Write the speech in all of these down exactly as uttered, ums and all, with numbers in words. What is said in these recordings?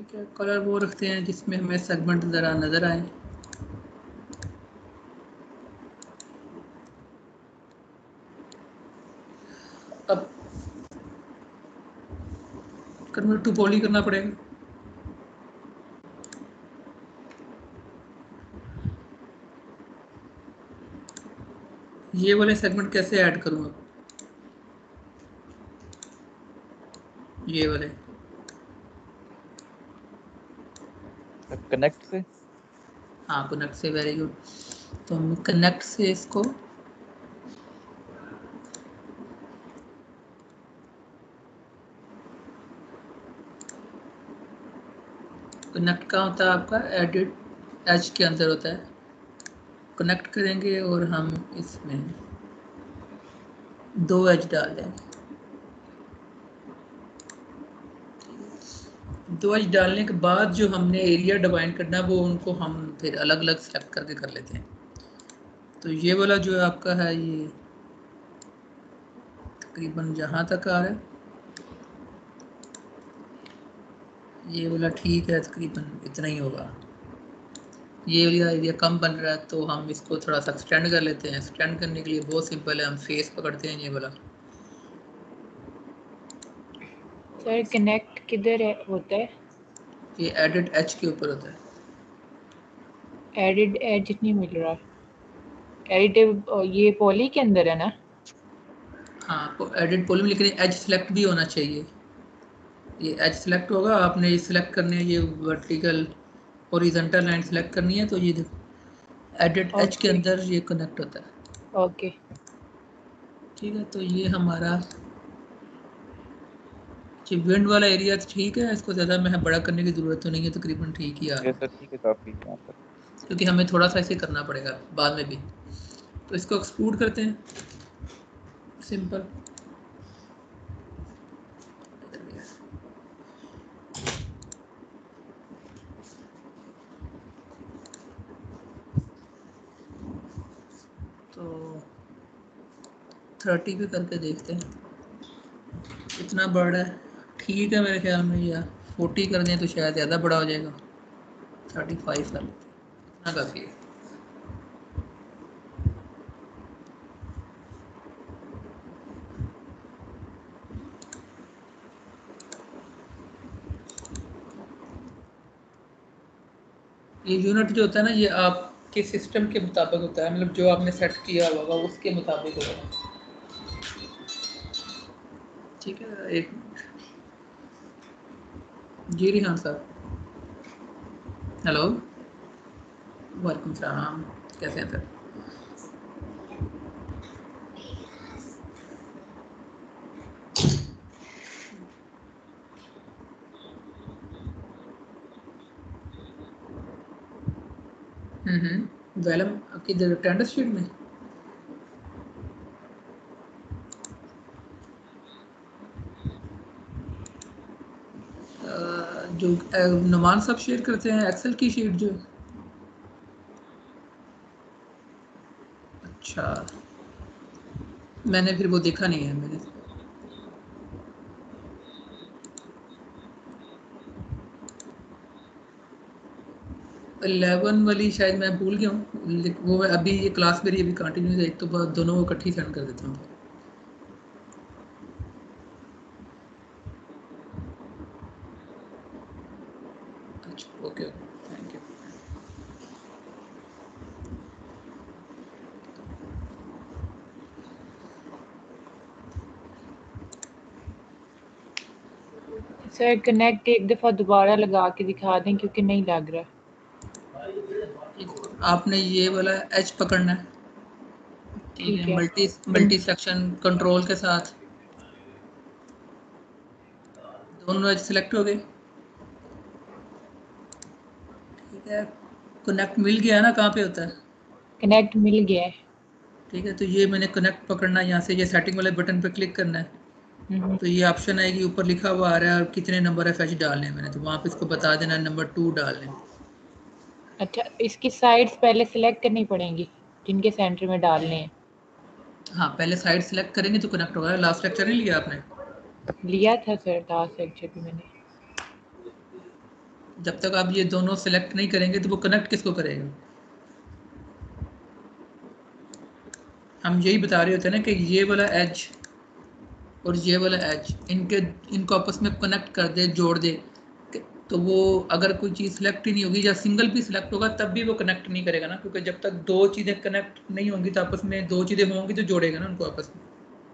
ठीक है, कलर वो रखते हैं जिसमें हमें सेगमेंट ज़रा नज़र आए। अब कन्वर्ट टू पॉली करना पड़ेगा। ये वाले सेगमेंट कैसे ऐड करूँ अब? ये वाले कनेक्ट से। हाँ, कनेक्ट से, वेरी गुड। तो हम कनेक्ट से इसको कनेक्ट का होता है आपका एडिट एच के अंदर होता है, कनेक्ट करेंगे और हम इसमें दो एज डाल देंगे। दो एज डालने के बाद जो हमने एरिया डिवाइन करना है वो उनको हम फिर अलग अलग सेलेक्ट करके कर लेते हैं। तो ये वाला जो आपका है ये तकरीबन जहाँ तक आ रहा है, ये वाला ठीक है, तकरीबन इतना ही होगा। ये वाला एरिया कम बन रहा है तो हम इसको थोड़ा सा एक्सटेंड कर लेते हैं। एक्सटेंड करने के लिए बहुत सिंपल है, हम फेस पकड़ते हैं ये वाला। सर कनेक्ट किधर है होता है? ये एडिट एच के ऊपर होता है। एडिट एज नहीं मिल रहा। एडिट ये पॉली के अंदर है ना? हाँ, एडिट पॉली में, लेकिन एज सिलेक्ट भी होना चाहिए। ये एज सिलेक्ट होगा, आपने ये सिलेक्ट करने है, ये वर्टिकल हॉरिजॉन्टल लाइन सिलेक्ट करनी है, तो ये एडिट एच के अंदर ये कनेक्ट होता है। ओके ठीक है, तो ये हमारा विंड वाला एरिया ठीक है, इसको ज़्यादा मैं बड़ा करने की ज़रूरत तो नहीं है, तकरीबन ठीक ही आ रहा है। सर ठीक है, काफी यहाँ पर, क्योंकि हमें थोड़ा सा ऐसे करना पड़ेगा बाद में भी। तो इसको एक्सट्रूड करते हैं, सिंपल। तो थर्टी पे करके देखते हैं कितना बड़ा है। ठीक है, मेरे ख्याल में, या फोर्टी कर दें तो शायद ज़्यादा बड़ा हो जाएगा। थर्टी फाइव कर लेते हैं, इतना काफ़ी है। ये यूनिट जो होता है ना, ये आपके सिस्टम के मुताबिक होता है, मतलब जो आपने सेट किया होगा उसके मुताबिक होगा। ठीक है, एक जी रिहान साहब, हेलो, वालेकुम सलाम, कैसे हैं सर? हम्म हम्म वेलम आपकी टेंडर शीट में जो नुमान साहब शेयर करते हैं एक्सेल की शीट जो, अच्छा, मैंने फिर वो देखा नहीं है। मैंने इलेवन वाली शायद मैं भूल गया हूँ, वो अभी ये क्लास मेरी अभी कंटिन्यू है, एक तो बाद दोनों को इकट्ठी सेंड कर देता हूँ। अच्छा, okay okay, thank you. Sir connect एक दफ़ा दोबारा लगा के दिखा दें क्योंकि नहीं लग रहा। आपने ये वाला एच पकड़ना है, ठीक है, है मल्टी मल्टी सेक्शन कंट्रोल के साथ दोनों एज सेलेक्ट हो गए। ठीक है, कनेक्ट मिल गया ना, कहाँ पे होता है? कनेक्ट मिल गया है। ठीक है, तो ये मैंने कनेक्ट पकड़ना है, यहाँ से ये सेटिंग वाले बटन पे क्लिक करना है, तो ये ऑप्शन आएगी, ऊपर लिखा हुआ आ रहा है और कितने नंबर एफ एच डालने हैं मैंने, तो वहाँ पे इसको बता देना है नंबर टू डालने हैं। अच्छा, इसकी साइड्स पहले सिलेक्ट करनी पड़ेंगी जिनके सेंटर में डालने हैं? हाँ, पहले साइड सेलेक्ट करेंगे तो कनेक्ट होगा। लास्ट लेक्चर नहीं लिया आपने? लिया था सर, लास्ट लेक्चर भी मैंने। जब तक आप ये दोनों सेलेक्ट नहीं करेंगे तो वो कनेक्ट किसको करेगा? हम यही बता रहे होते हैं ना कि ये वाला एज और ये वाला एज इनके इनको आपस में कनेक्ट कर दे, जोड़ दे, तो वो अगर कोई चीज़ सिलेक्ट ही नहीं होगी या सिंगल भी सिलेक्ट होगा तब भी वो कनेक्ट नहीं करेगा ना, क्योंकि जब तक दो चीज़ें कनेक्ट नहीं होंगी तो आपस में दो चीज़ें होंगी तो जोड़ेगा ना उनको आपस में।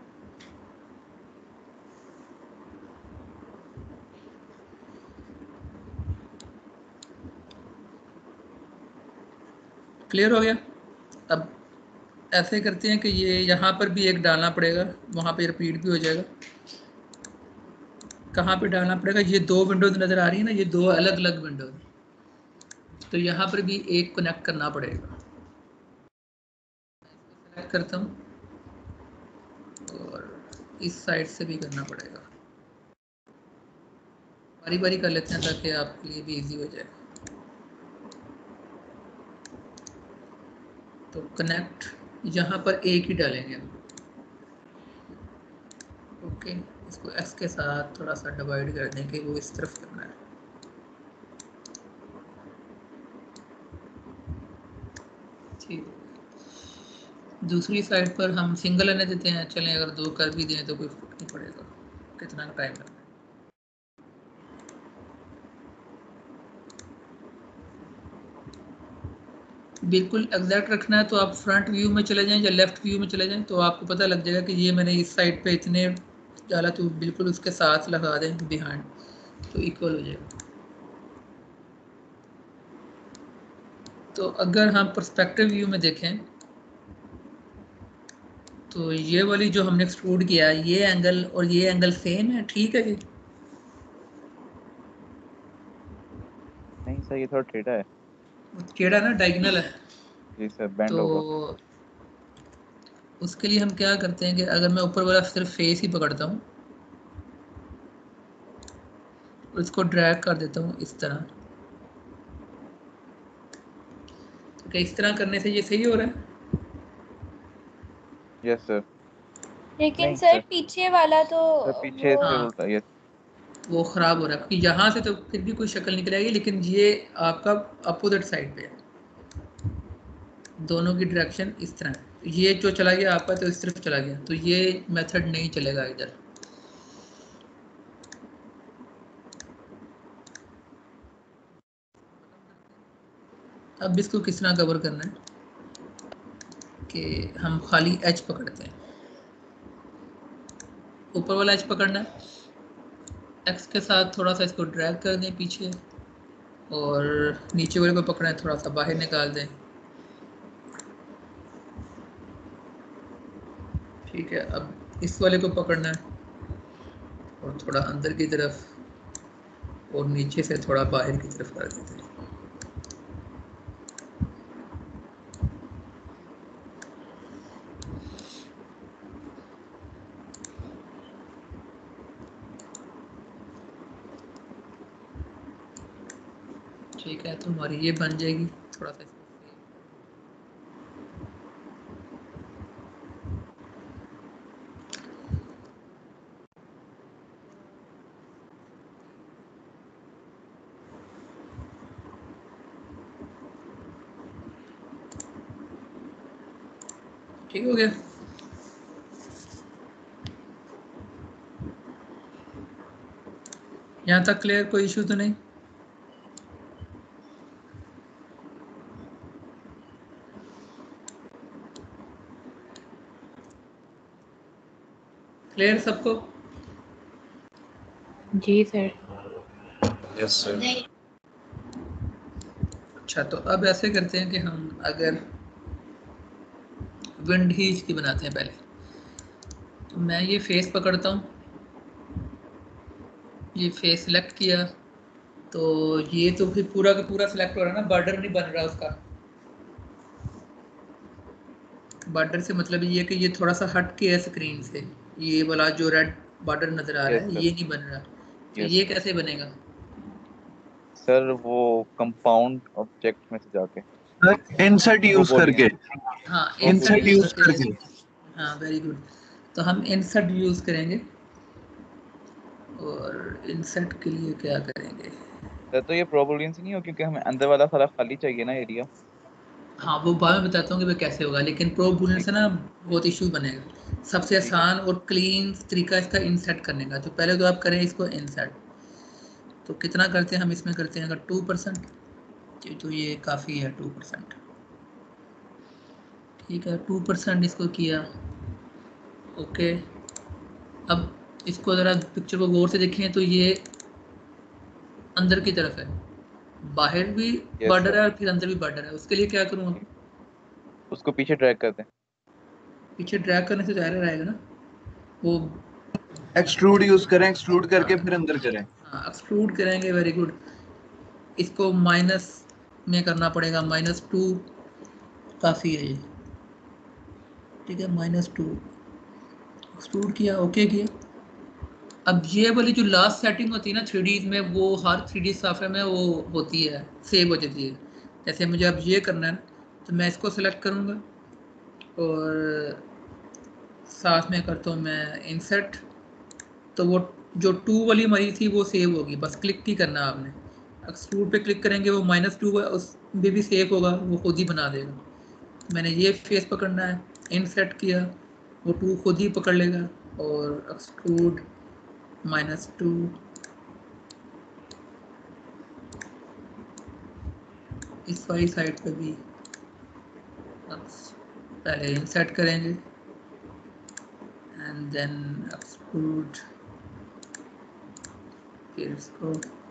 क्लियर हो गया? अब ऐसे करते हैं कि ये यहाँ पर भी एक डालना पड़ेगा, वहाँ पे रिपीट भी हो जाएगा। कहाँ पे डालना पड़ेगा? ये दो विंडोज नज़र आ रही है ना, ये दो अलग अलग विंडोज, तो यहाँ पर भी एक कनेक्ट करना पड़ेगा। सेलेक्ट करता हूँ और इस साइड से भी करना पड़ेगा। बारी बारी कर लेते हैं ताकि आपके लिए भी इजी हो जाए। तो कनेक्ट यहाँ पर एक ही डालेंगे हम। ओके, इसको एक्स के साथ थोड़ा सा डिवाइड कर दें कि वो इस तरफ करना है। ठीक, दूसरी साइड पर हम सिंगल आने देते हैं। चलें, अगर दो कर भी दें तो कोई फर्क नहीं पड़ेगा, कितना टाइम लगता है। बिल्कुल एग्जैक्ट रखना है तो आप फ्रंट व्यू में चले जाएं या लेफ्ट व्यू में चले जाएं, तो आपको पता लग जाएगा कि ये मैंने इस साइड पे इतने डाला, तो बिल्कुल उसके साथ लगा दें बिहाइंड, तो इक्वल हो जाएगा। तो अगर हम पर्सपेक्टिव व्यू में देखें तो ये वाली जो हमने एक्सट्रूड किया, ये एंगल और ये एंगल सेम है, ठीक है जी? नहीं सर, ये थोड़ा टेढ़ा है। टेढ़ा ना, डायगोनल है। जी सर, बैंड तो होगा। उसके लिए हम क्या करते हैं कि अगर मैं ऊपर वाला सिर्फ फेस ही पकड़ता हूँ और इसको ड्रैग कर देता हूँ इस तरह, तो क्या इस तरह करने से ये सही हो रहा है? Yes sir. लेकिन नहीं सर सर, पीछे वाला तो सर पीछे से वो उल्टा। यस, वो ख़राब हो रहा है, क्योंकि यहाँ से तो फिर भी कोई शक्ल निकल आएगी, लेकिन ये आपका अपोजिट साइड पे है, दोनों की डायरेक्शन इस तरह है। तो ये जो चला गया आपका तो इस तरफ चला गया, तो ये मेथड नहीं चलेगा इधर। अब इसको किस तरह कवर करना है कि हम खाली एच पकड़ते हैं, ऊपर वाला एच पकड़ना है, एक्स के साथ थोड़ा सा इसको ड्रैग कर दें पीछे और नीचे वाले को पकड़ना है, थोड़ा सा बाहर निकाल दें। ठीक है, अब इस वाले को पकड़ना है और थोड़ा अंदर की तरफ और नीचे से थोड़ा बाहर की तरफ कर देते हैं। ठीक है, तो हमारी ये बन जाएगी। थोड़ा सा इसको ठीक हो गया। यहाँ तक क्लियर, कोई इशू तो नहीं? क्लियर सबको? जी सर। Yes sir. अच्छा, तो अब ऐसे करते हैं कि हम अगर विंड ही इसकी बनाते हैं पहले, तो मैं ये फेस पकड़ता हूँ, ये फेस सिलेक्ट किया, तो ये तो फिर पूरा का पूरा सिलेक्ट हो रहा है ना, बॉर्डर नहीं बन रहा उसका। बॉर्डर से मतलब ये कि ये थोड़ा सा हट के है स्क्रीन से, ये वाला जो रेड बॉर्डर नज़र आ रहा यस है सर। ये नहीं बन रहा, तो यस ये कैसे बनेगा? सर, वो कंपाउंड ऑब्जेक्ट में से जाके इंसर्ट यूज करके। हाँ, वो इंसर्ट इंसर्ट यूज यूज करके। करके। हाँ, वेरी गुड। तो हम इंसर्ट यूज करेंगे, और इंसर्ट के लिए क्या करेंगे, सर तो ये प्रोबेबिलिटी नहीं हो क्योंकि हमें अंदर वाला सारा खाली चाहिए ना एरिया। हाँ वो बाद में बताता हूँ कि वो कैसे होगा, लेकिन प्रो बुलियन से ना बहुत इशू बनेगा। सबसे ठीक है। आसान और क्लीन तरीका इसका इनसेट करने का, तो पहले तो आप करें इसको इनसेट। तो कितना करते हैं हम इसमें, करते हैं अगर टू परसेंट, तो ये काफ़ी है टू परसेंट। ठीक है, टू परसेंट इसको किया। ओके, अब इसको ज़रा पिक्चर को गौर से देखें तो ये अंदर की तरफ है, बाहर भी यस बॉर्डर सर। है और फिर अंदर भी बॉर्डर है। उसके लिए क्या करूँ, उसको पीछे ड्रैग कर दें। पीछे ड्रैग करने से ज़्यादा रहेगा ना वो। एक्सट्रूड यूज करें, एक्सट्रूड करके फिर अंदर करें। हाँ एक्सट्रूड करेंगे, वेरी गुड। इसको माइनस में करना पड़ेगा, माइनस टू काफ़ी है ये। ठीक है, माइनस टू एक्सट्रूड किया, ओके किया। अब ये वाली जो लास्ट सेटिंग होती है ना थ्री डी में, वो हर थ्री डी सॉफ्टवेयर में वो होती है, सेव हो जाती है। जैसे मुझे अब ये करना है तो मैं इसको सेलेक्ट करूँगा और साथ में करता हूँ मैं इंसर्ट, तो वो जो टू वाली हमारी थी वो सेव होगी, बस क्लिक ही करना है आपने। एक्सट्रूड पे क्लिक करेंगे, वो माइनस टू है उस में भी सेव होगा, वो खुद ही बना देगा। मैंने ये फेस पकड़ना है, इंसर्ट किया, वो टू खुद ही पकड़ लेगा, और एक्सट्रूड माइनस टू, इस वाली साइड पे भी पहले इंसर्ट करेंगे एंड देन एक्सट्रूड, फिर इसको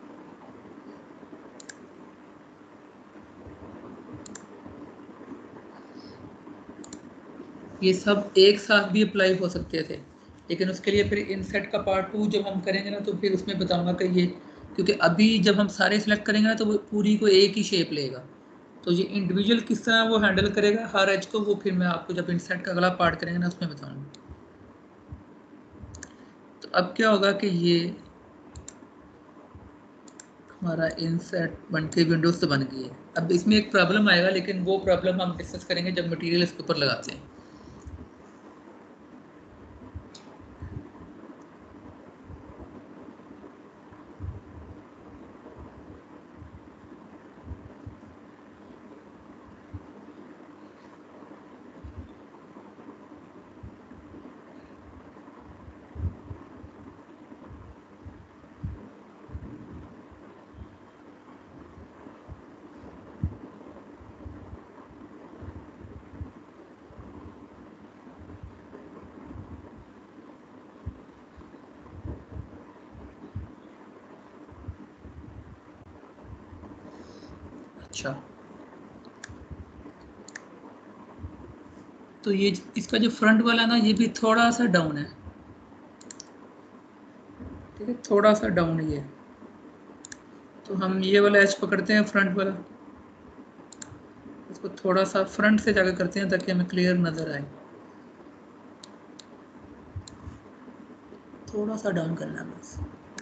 ये सब एक साथ भी अप्लाई हो सकते थे, लेकिन उसके लिए फिर इंसर्ट का पार्ट टू जब हम करेंगे ना तो फिर उसमें बताऊंगा कि ये, क्योंकि अभी जब हम सारे सिलेक्ट करेंगे ना तो वो पूरी को एक ही शेप लेगा, तो ये इंडिविजुअल किस तरह वो हैंडल करेगा हर एज को, वो फिर मैं आपको जब इंसर्ट का अगला पार्ट करेंगे ना उसमें बताऊंगा। तो अब क्या होगा कि ये हमारा इंसर्ट बन के विंडोज तो बन गई है। अब इसमें एक प्रॉब्लम आएगा, लेकिन वो प्रॉब्लम हम डिस्कस करेंगे जब मटेरियल इसके ऊपर लगाते हैं। अच्छा, तो ये इसका जो फ्रंट वाला ना ये भी थोड़ा सा डाउन है। ठीक है, थोड़ा सा डाउन ही है, तो हम ये वाला एज पकड़ते हैं फ्रंट वाला, इसको थोड़ा सा फ्रंट से जाकर करते हैं ताकि हमें क्लियर नज़र आए। थोड़ा सा डाउन करना है बस।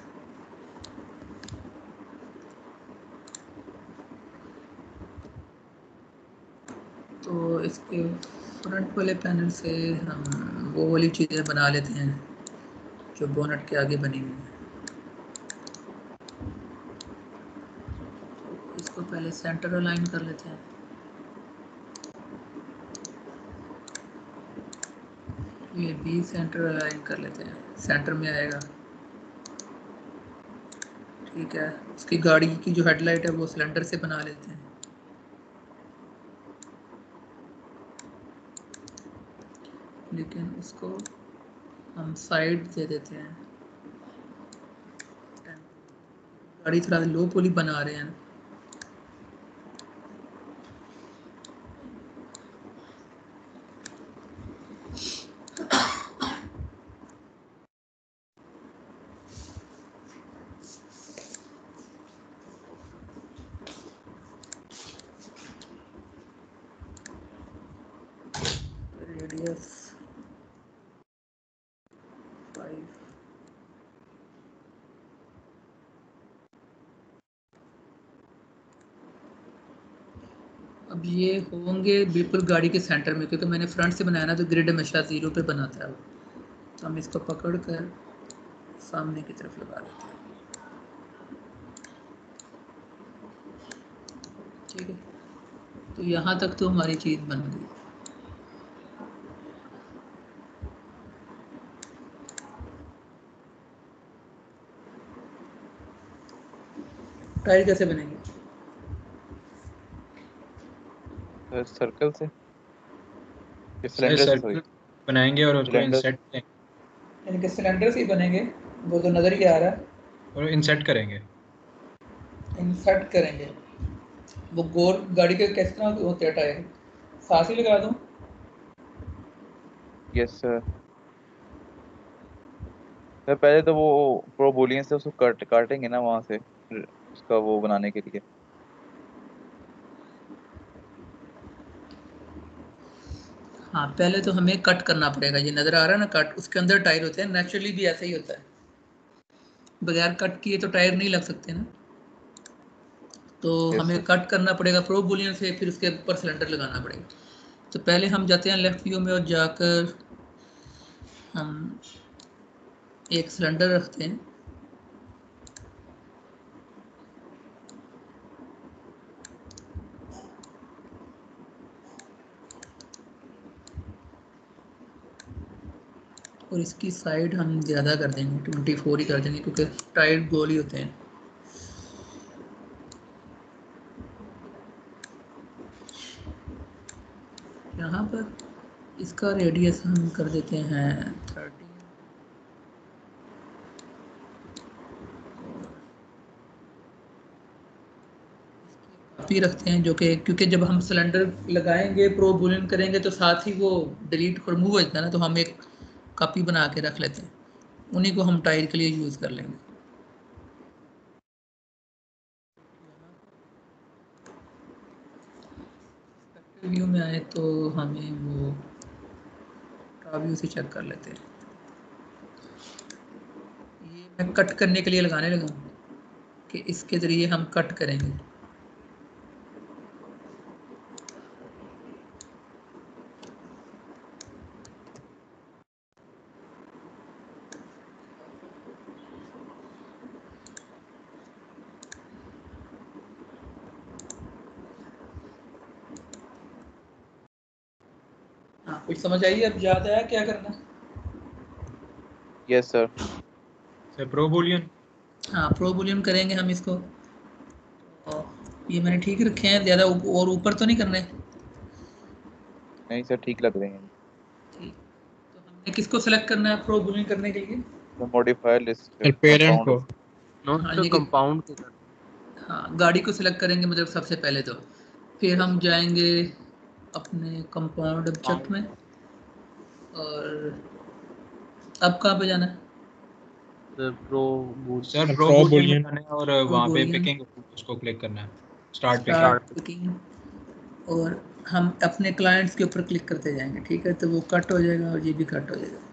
तो इसके फ्रंट वाले पैनल से हम वो वाली चीज़ें बना लेते हैं जो बोनट के आगे बनी हुई है। इसको पहले सेंटर अलाइन कर लेते हैं, ये भी सेंटर अलाइन कर लेते हैं, सेंटर में आएगा। ठीक है, उसकी गाड़ी की जो हेडलाइट है वो सिलेंडर से बना लेते हैं, लेकिन उसको हम साइड दे देते हैं। गाड़ी थोड़ा लो पोली बना रहे हैं। रेडियस फाइव, अब ये होंगे बिल्कुल गाड़ी के सेंटर में, क्योंकि मैंने फ्रंट से बनाया ना तो ग्रिड हमेशा ज़ीरो पे बनाता है वो। तो हम इसको पकड़ कर सामने की तरफ लगा देते हैं। ठीक है, तो यहाँ तक तो हमारी चीज़ बन गई। टाइल कैसे बनेंगे? सर सर्कल से, सर सिलेंडर से, सॉरी सर्कल बनाएंगे और उसको सिलेंडर इंसर्ट करेंगे इनके सिलेंडर से ही बनेंगे, वो तो नज़र ही आ रहा है। और इंसर्ट करेंगे। इंसर्ट करेंगे, वो गोल गाड़ी के किस तरह होते हैं टायर, साथ ही लगा दूँ? Yes sir. सर पहले तो वो प्रो बुलियन से उसको कट काटेंगे ना वहां से, फिर उसका वो बनाने के लिए। हाँ, पहले तो हमें कट करना पड़ेगा। ये नज़र आ रहा है ना कट, उसके अंदर टायर होते हैं, नेचुरली भी ऐसा ही होता है। बगैर कट किए तो टायर नहीं लग सकते ना, तो यस हमें सर। कट करना पड़ेगा प्रो बुलियन से, फिर उसके ऊपर सिलेंडर लगाना पड़ेगा। तो पहले हम जाते हैं लेफ्ट व्यू में और जाकर हम एक सिलेंडर रखते हैं। और इसकी साइड हम ज़्यादा कर देंगे, ट्वेंटी फोर ही कर देंगे, क्योंकि टायर गोल ही होते हैं। यहाँ पर इसका रेडियस हम कर देते हैं थर्टी, काफ़ी रखते हैं, जो कि क्योंकि जब हम सिलेंडर लगाएंगे प्रो बुलियन करेंगे तो साथ ही वो डिलीट और रिमूव हो जाता है ना, तो हम एक कॉपी बना के रख लेते हैं, उन्हीं को हम टायर के लिए यूज़ कर लेंगे। व्यू में आए तो हमें वो टॉप व्यू से चेक कर लेते हैं। ये मैं कट करने के लिए लगाने लगा हूँ कि इसके ज़रिए हम कट करेंगे। हाँ, कुछ समझ आइए, अब याद आया क्या करना? Yes sir. Sir pro boolean. हाँ, प्रो बुलियन करेंगे हम इसको। और ये मैंने ठीक रखे हैं, ज़्यादा और ऊपर तो नहीं करने? नहीं सर, ठीक लग रहे हैं। ठीक, तो हमने किसको सेलेक्ट करना है प्रो बुलियन करने के लिए? तो मॉडिफायर लिस्ट पेरेंट को कंपाउंड। नॉट हाँ, द ये कि कंपाउंड को कर। हाँ, गाड़ी को सिलेक्ट करेंगे मतलब सबसे पहले तो, फिर हम जाएंगे अपने कंपाउंड ऑब्जेक्ट में, और अब कहाँ पे जाना है? Pro boot sir pro pro boolean करना है और प्रो वहाँ पे बुलियन, पिकिंग उसको क्लिक करना है, स्टार्ट पिकिंग। स्टार्ट पिकिंग, और हम अपने क्लाइंट्स के ऊपर क्लिक करते जाएंगे। ठीक है, तो वो कट हो जाएगा और ये भी कट हो जाएगा।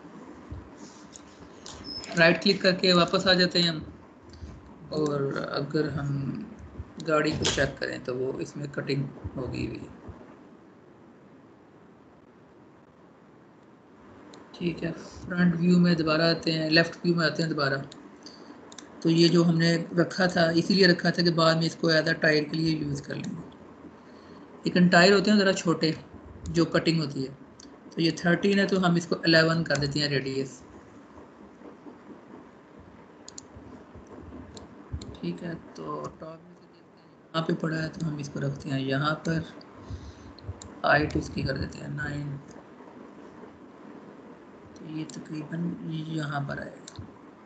राइट क्लिक करके वापस आ जाते हैं हम, और अगर हम गाड़ी को चेक करें तो वो इसमें कटिंग होगी हुई। ठीक है, फ्रंट व्यू में दोबारा आते हैं, लेफ़्ट व्यू में आते हैं दोबारा। तो ये जो हमने रखा था, इसीलिए रखा था कि बाद में इसको एज अ टायर के लिए यूज़ कर लेंगे। लेकिन टायर होते हैं ज़रा छोटे जो कटिंग होती है, तो ये थर्टीन है तो हम इसको एलेवन कर देते हैं रेडियस। ठीक है, तो टॉप व्यू से देखते हैं यहाँ पे पड़ा है, तो हम इसको रखते हैं यहाँ पर, हाइट इसकी कर देते हैं नाइन, तो ये तकरीबन यहाँ पर आएगा।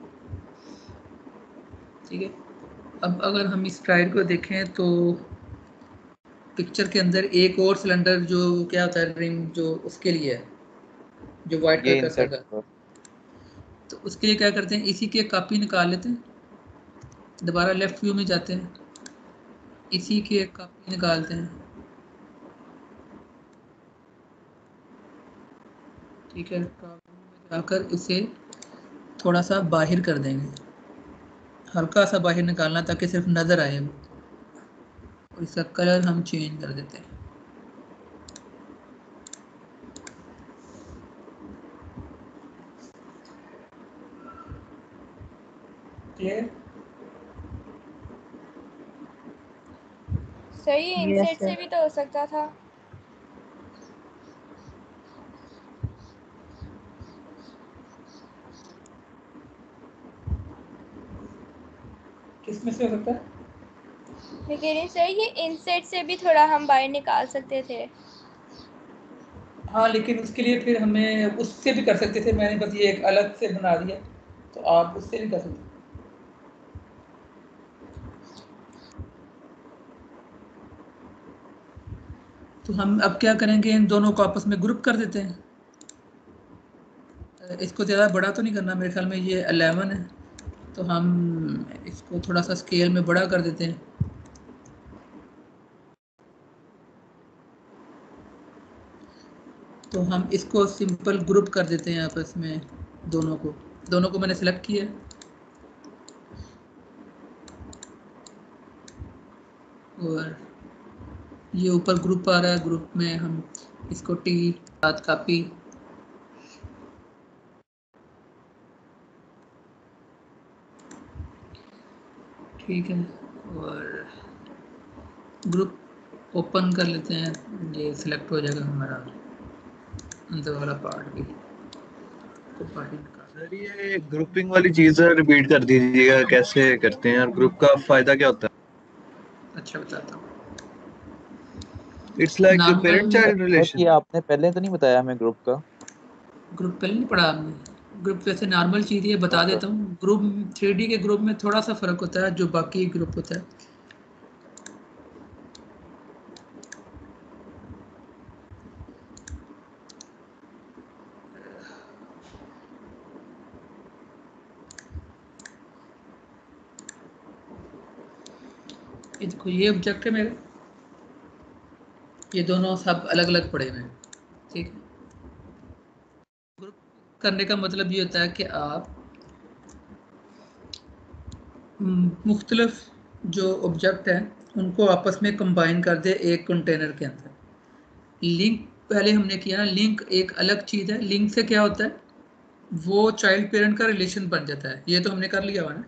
ठीक है, अब अगर हम इस टायर को देखें तो पिक्चर के अंदर एक और सिलेंडर जो क्या होता है, रिंग जो उसके लिए है, जो वाइट ये कलर का इंसर्ट सर्कल, सर। तो उसके लिए क्या करते हैं, इसी की एक कॉपी निकाल लेते हैं, दोबारा लेफ्ट व्यू में जाते हैं, इसी की एक कॉपी निकालते हैं। ठीक है, टॉप व्यू में जाकर इसे थोड़ा सा बाहर कर देंगे, हल्का सा बाहर निकालना ताकि सिर्फ नज़र आए वो, और इसका कलर हम चेंज कर देते हैं। क्लियर? सही Yes, इंसेट sir. से भी तो हो सकता था। किस में से हो सकता है? मैं कह रही हूँ सर ये इंसेट से भी थोड़ा हम बाहर निकाल सकते थे। हाँ, लेकिन उसके लिए फिर हमें उससे भी कर सकते थे, मैंने बस ये एक अलग से बना दिया, तो आप उससे भी कर सकते थे। तो हम अब क्या करेंगे, इन दोनों को आपस में ग्रुप कर देते हैं। इसको ज़्यादा बड़ा तो नहीं करना, मेरे ख्याल में ये इलेवन है, तो हम इसको थोड़ा सा स्केल में बड़ा कर देते हैं। तो हम इसको सिंपल ग्रुप कर देते हैं आपस में, दोनों को दोनों को मैंने सेलेक्ट किया। और ये ऊपर ग्रुप आ रहा है, ग्रुप में हम इसको टी साथ कॉपी, ठीक है, और ग्रुप ओपन कर लेते हैं, ये सिलेक्ट हो जाएगा हमारा अंदर वाला पार्ट भी। तो पार्ट सर ये ग्रुपिंग वाली चीज रिपीट कर दीजिएगा, कैसे करते हैं और ग्रुप का फायदा क्या होता है? अच्छा बताता हूँ। It's like parent normal child बस रिलेशन। ये आपने पहले तो नहीं बताया हमें ग्रुप का। ग्रुप पहले नहीं पढ़ा आपने? ग्रुप वैसे नॉर्मल चीज़ है, बता हाँ सर। देता हूँ। ग्रुप थ्री डी के ग्रुप में थोड़ा सा फ़र्क होता है जो बाकी ग्रुप होता है। ये देखो, ये ऑब्जेक्ट है मेरा, ये दोनों सब अलग अलग पड़े हुए हैं, ठीक है। ग्रुप करने का मतलब ये होता है कि आप मुख्तलिफ जो ऑब्जेक्ट हैं उनको आपस में कंबाइन कर दे एक कंटेनर के अंदर। लिंक पहले हमने किया ना, लिंक एक अलग चीज़ है। लिंक से क्या होता है, वो चाइल्ड पेरेंट का रिलेशन बन जाता है। ये तो हमने कर लिया हुआ ना,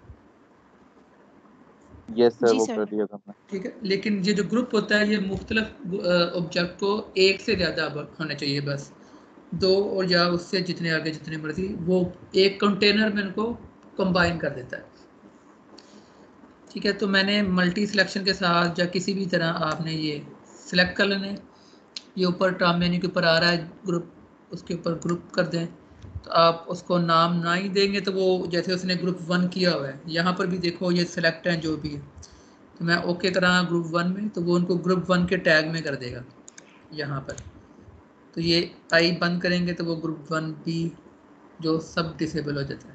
यस सर, जी वो सर। कर लिया था हमने। ठीक है। लेकिन ये जो ग्रुप होता है, ये मुख्तलिफ ऑब्जेक्ट को एक से ज़्यादा होने चाहिए, बस दो और या उससे जितने आगे जितने मर्जी, वो एक कंटेनर में उनको कंबाइन कर देता है, ठीक है। तो मैंने मल्टी सिलेक्शन के साथ या किसी भी तरह आपने ये सिलेक्ट कर लेने, ये ऊपर टॉप मेन्यू के ऊपर आ रहा है ग्रुप, उसके ऊपर ग्रुप कर दें। तो आप उसको नाम ना ही देंगे तो वो जैसे उसने ग्रुप वन किया हुआ है, यहाँ पर भी देखो ये सिलेक्ट है जो भी है, तो मैं ओके करा ग्रुप वन में, तो वो उनको ग्रुप वन के टैग में कर देगा यहाँ पर। तो ये आई बंद करेंगे तो वो ग्रुप वन बी जो सब डिसेबल हो जाता है।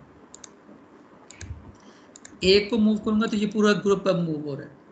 एक को मूव करूँगा तो ये पूरा ग्रुप अब मूव हो रहा है।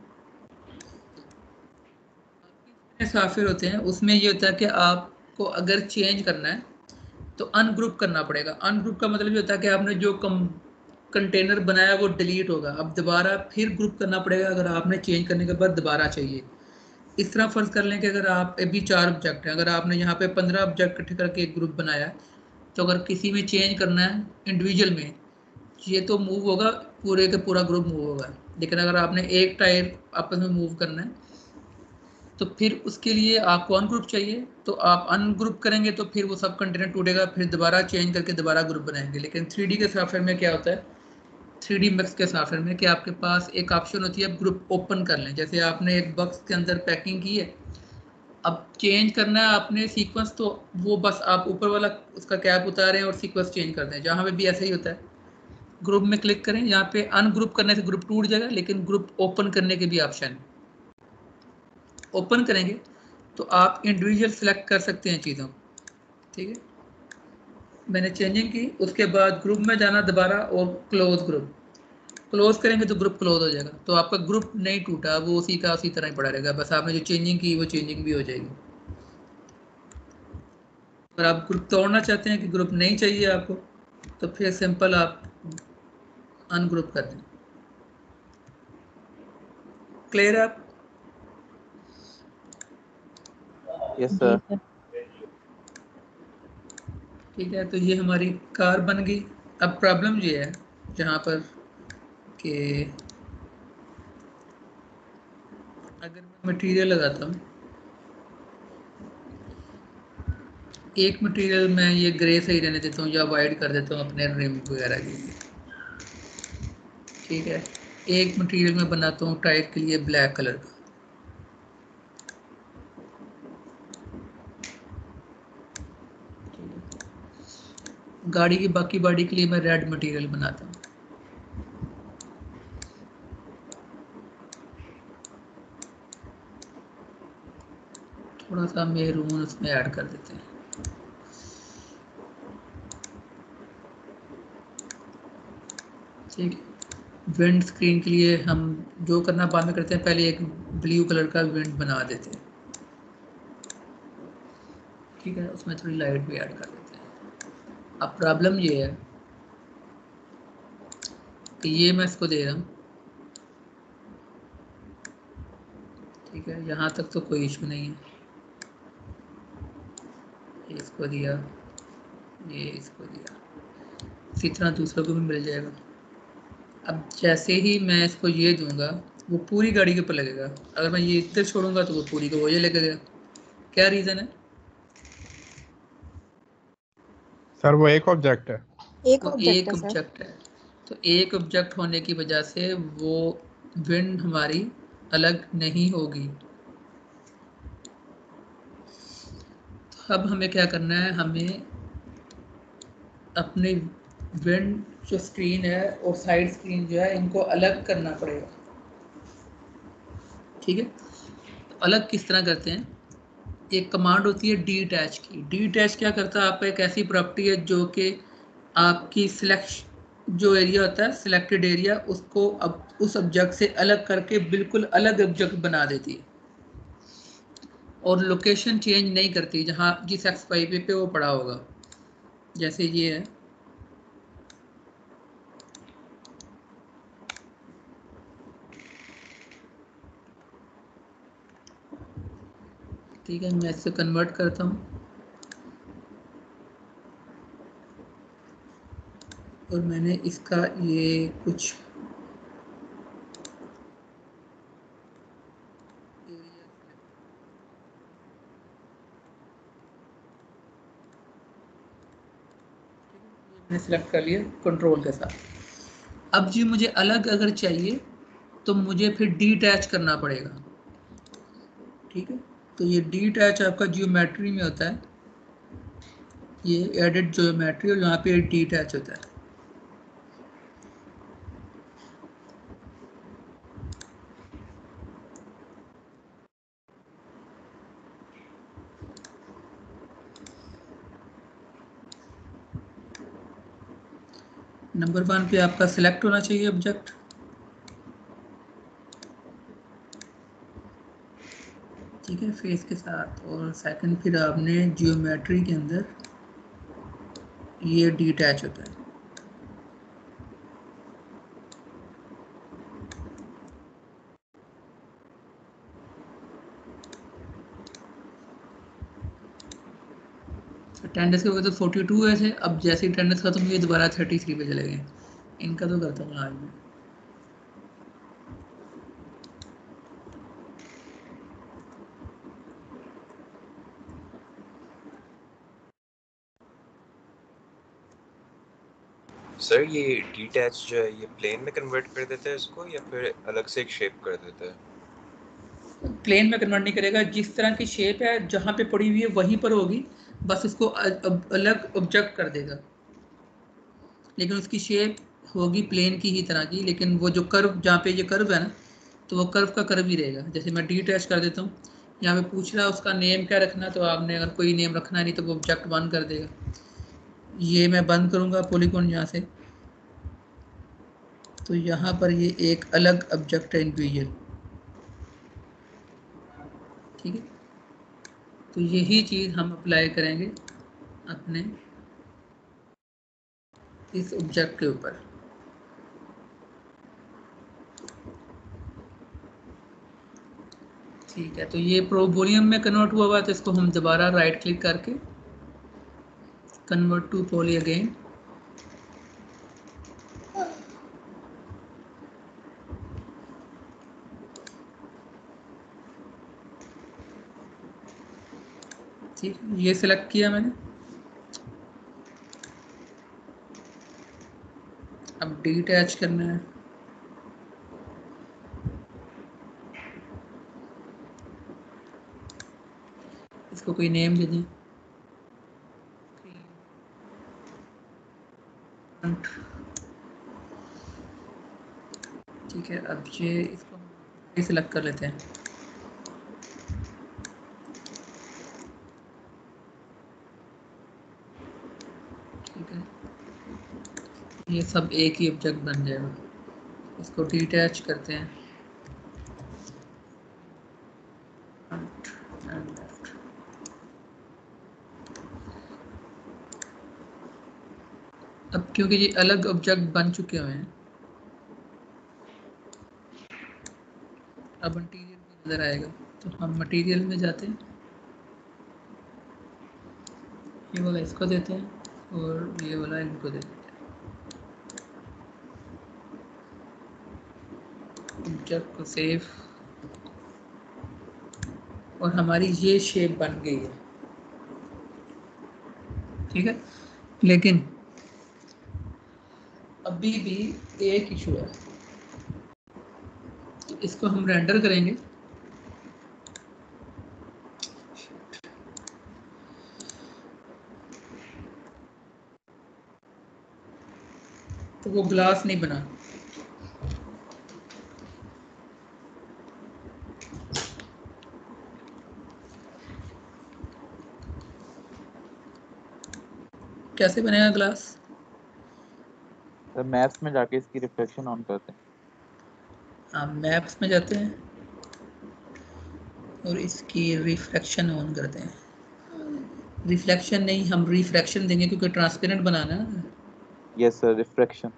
साफिर होते हैं, उसमें ये होता है कि आपको अगर चेंज करना है तो अनग्रुप करना पड़ेगा। अनग्रुप का मतलब ये होता है कि आपने जो कम कंटेनर बनाया वो डिलीट होगा, अब दोबारा फिर ग्रुप करना पड़ेगा अगर आपने चेंज करने के बाद दोबारा चाहिए। इस तरह फ़र्ज़ कर लें कि अगर आप अभी चार ऑब्जेक्ट हैं, अगर आपने यहाँ पे पंद्रह ऑब्जेक्ट इकट्ठे करके एक ग्रुप बनाया है, तो अगर किसी में चेंज करना है इंडिविजुअल में, ये तो मूव होगा, पूरे का पूरा ग्रुप मूव होगा। लेकिन अगर आपने एक टाइप आपस में मूव करना है तो फिर उसके लिए आपको अनग्रुप चाहिए, तो आप अनग्रुप करेंगे तो फिर वो सब कंटेनर टूटेगा, फिर दोबारा चेंज करके दोबारा ग्रुप बनाएंगे। लेकिन थ्री डी के सॉफ्टवेयर में क्या होता है, थ्री डी मैक्स के सॉफ्टवेयर में कि आपके पास एक ऑप्शन होती है ग्रुप ओपन कर लें। जैसे आपने एक बॉक्स के अंदर पैकिंग की है, अब चेंज करना है आपने सीक्वेंस, तो वो बस आप ऊपर वाला उसका कैप उतारें और सीक्वेंस चेंज कर दें। जहाँ पे भी ऐसा ही होता है, ग्रुप में क्लिक करें, यहाँ पे अनग्रुप करने से ग्रुप टूट जाएगा, लेकिन ग्रुप ओपन करने के भी ऑप्शन है। ओपन करेंगे तो आप इंडिविजुअल सेलेक्ट कर सकते हैं चीज़ों को, ठीक है। मैंने चेंजिंग की, उसके बाद ग्रुप में जाना दोबारा और क्लोज ग्रुप, क्लोज करेंगे तो ग्रुप क्लोज हो जाएगा, तो आपका ग्रुप नहीं टूटा, वो उसी का उसी तरह ही पड़ा रहेगा, बस आपने जो चेंजिंग की वो चेंजिंग भी हो जाएगी। अगर आप ग्रुप तोड़ना चाहते हैं कि ग्रुप नहीं चाहिए आपको, तो फिर सिंपल आप अनग्रुप कर दें। क्लियर है आप? यस जी सर। सर। ठीक है, तो ये हमारी कार बन गई। अब प्रॉब्लम ये है जहाँ पर कि अगर मटेरियल लगाता हूँ। एक मटेरियल मैं ये ग्रे से ही रहने देता हूँ या वाइट कर देता हूँ अपने रिम वगैरह के लिए, ठीक है। एक मटेरियल में बनाता हूँ टाइप के लिए ब्लैक कलर का, गाड़ी की बाकी बॉडी के लिए मैं रेड मटेरियल बनाता हूँ। थोड़ा सा मेरून उसमें ऐड कर देते हैं। ठीक है, विंड स्क्रीन के लिए हम जो करना बाद में करते हैं, पहले एक ब्लू कलर का विंड बना देते हैं, ठीक है। उसमें थोड़ी लाइट भी ऐड कर देते हैं। अब प्रॉब्लम ये है कि ये मैं इसको दे रहा हूँ, ठीक है। यहाँ तक तो कोई इशू नहीं है, ये इसको दिया, ये इसको दिया, इसी तरह दूसरों को भी मिल जाएगा। अब जैसे ही मैं इसको ये दूंगा वो पूरी गाड़ी के ऊपर लगेगा, अगर मैं ये इधर छोड़ूंगा तो वो पूरी को वो ये लगेगा। क्या रीज़न है? सर वो एक ऑब्जेक्ट है, एक वो ऑब्जेक्ट एक है सर। ऑब्जेक्ट है, तो एक ऑब्जेक्ट होने की वजह से वो विंड हमारी अलग नहीं होगी। तो अब हमें क्या करना है, हमें अपने विंड जो स्क्रीन है और साइड स्क्रीन जो है इनको अलग करना पड़ेगा, ठीक है। तो अलग किस तरह करते हैं, एक कमांड होती है डी अटैच की। डी अटैच क्या करता है, आपका एक ऐसी प्रॉपर्टी है जो कि आपकी सिलेक्ट जो एरिया होता है, सिलेक्टेड एरिया, उसको अब उस ऑब्जेक्ट से अलग करके बिल्कुल अलग ऑब्जेक्ट बना देती है और लोकेशन चेंज नहीं करती जहाँ जिस एक्स वाई पे पे वो पड़ा होगा। जैसे ये है, ठीक है, मैं इससे कन्वर्ट करता हूँ और मैंने इसका ये कुछ मैंने सेलेक्ट कर लिया कंट्रोल के साथ। अब जी मुझे अलग अगर चाहिए तो मुझे फिर डी अटैच करना पड़ेगा, ठीक है। तो ये डी अटैच आपका जियोमेट्री में होता है, ये एडिट जियोमेट्री, और यहाँ पे डी अटैच होता है। नंबर वन पे आपका सिलेक्ट होना चाहिए ऑब्जेक्ट, ठीक है, फेस के साथ। और सेकंड फिर आपने जियोमेट्री के अंदर ये डी अटैच होता है, अटेंडेंस के वक्त तो फोर्टी टू है थे, अब जैसे ही अटेंडेंस खत्म हुई दोबारा थर्टी थ्री पे चले गए। इनका तो करता हूँ आज मैं। सर ये डिटैच जो है ये प्लेन में कन्वर्ट कर देता है इसको या फिर अलग से एक शेप कर देता है? प्लेन में कन्वर्ट नहीं करेगा, जिस तरह की शेप है जहाँ पे पड़ी हुई है वहीं पर होगी, बस उसको अलग ऑब्जेक्ट कर देगा, लेकिन उसकी शेप होगी प्लेन की ही तरह की। लेकिन वो जो कर्व, जहाँ पे ये कर्व है ना, तो वो कर्व का कर्व ही रहेगा। जैसे मैं डी अटैच कर देता हूँ, यहाँ पे पूछ रहा है उसका नेम क्या रखना, तो आपने अगर कोई नेम रखना नहीं तो वो ऑब्जेक्ट बंद कर देगा। ये मैं बंद करूँगा पॉलीगॉन यहाँ से, तो यहाँ पर ये एक अलग ऑब्जेक्ट है इंडिविजुअल, ठीक है। तो यही चीज़ हम अप्लाई करेंगे अपने इस ऑब्जेक्ट के ऊपर। ठीक है, तो ये प्रो वॉल्यूम में कन्वर्ट हुआ हुआ है, तो इसको हम दोबारा राइट क्लिक करके कन्वर्ट टू पॉली अगेन, ठीक, ये सिलेक्ट किया मैंने। अब डिटैच करना है। इसको कोई नेम दे दें। ठीक है, अब ये इसको सिलेक्ट कर लेते हैं। ठीक है, ये सब एक ही ऑब्जेक्ट बन जाएगा। इसको डिटैच करते हैं। अब क्योंकि ये अलग ऑब्जेक्ट बन चुके हुए हैं, अब मटेरियल भी नजर आएगा। तो हम मटेरियल में जाते हैं, ये वाला इसको देते हैं और ये वाला इनको देते हैं। ऑब्जेक्ट को सेव, और हमारी ये शेप बन गई है। ठीक है, लेकिन अभी भी एक इशू है। इसको हम रेंडर करेंगे। तो वो ग्लास नहीं बना। कैसे बनेगा ग्लास? तो मैप्स में जाके इसकी रिफ्लेक्शन ऑन करते हैं। हाँ, मैप्स में जाते हैं और इसकी रिफ्लेक्शन ऑन करते हैं। रिफ्लेक्शन नहीं, हम रिफ्रैक्शन देंगे क्योंकि ट्रांसपेरेंट बनाना है। Yes sir, reflection.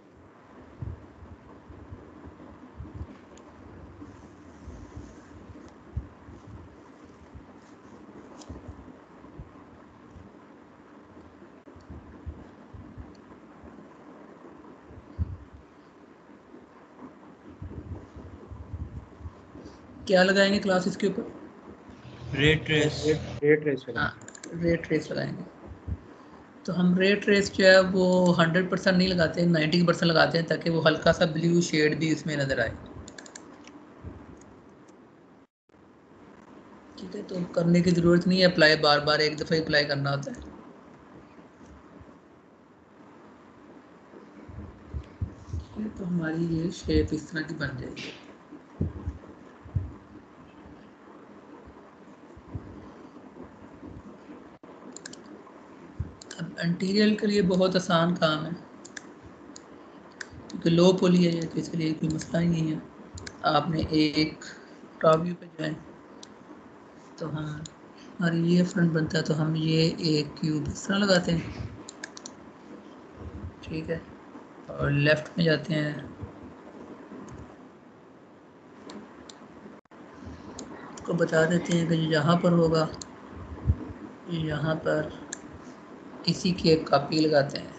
क्या लगाएंगे क्लास इसके ऊपर? रे ट्रेस। रे ट्रेस हाँ, रे ट्रेस लगाएंगे। तो हम रे ट्रेस जो है वो हंड्रेड परसेंट नहीं लगाते, नाइन्टी परसेंट लगाते हैं ताकि वो हल्का सा ब्लू शेड भी इसमें नज़र आए। ठीक है, तो करने की ज़रूरत नहीं है अप्लाई, बार बार एक दफ़ा अप्लाई करना होता है। ठीक है, तो हमारी ये शेप इस तरह की बन जाएगी। अब इंटीरियर के लिए बहुत आसान काम है क्योंकि लो पोली है, तो इसके लिए कोई मसला ही नहीं है। आपने एक टॉप व्यू पे जाए तो हम, हमारी ये फ्रंट बनता है तो हम ये एक क्यूब इस तरह लगाते हैं। ठीक है, और लेफ्ट में जाते हैं, को बता देते हैं कि यहाँ पर होगा, यहाँ पर इसी की एक कॉपी लगाते हैं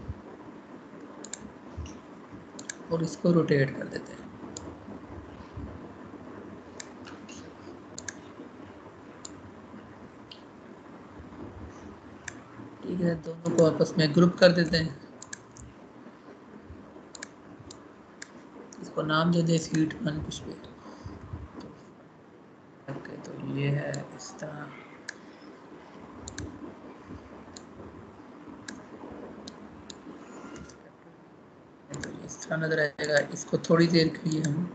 और इसको रोटेट कर देते हैं। ठीक है, दोनों को आपस में ग्रुप कर देते हैं। इसको नाम दे दे सीट वन कुछ भी। ओके, तो ये है इस तरह। तो इस तरह नजर आएगा। इसको थोड़ी देर के लिए हम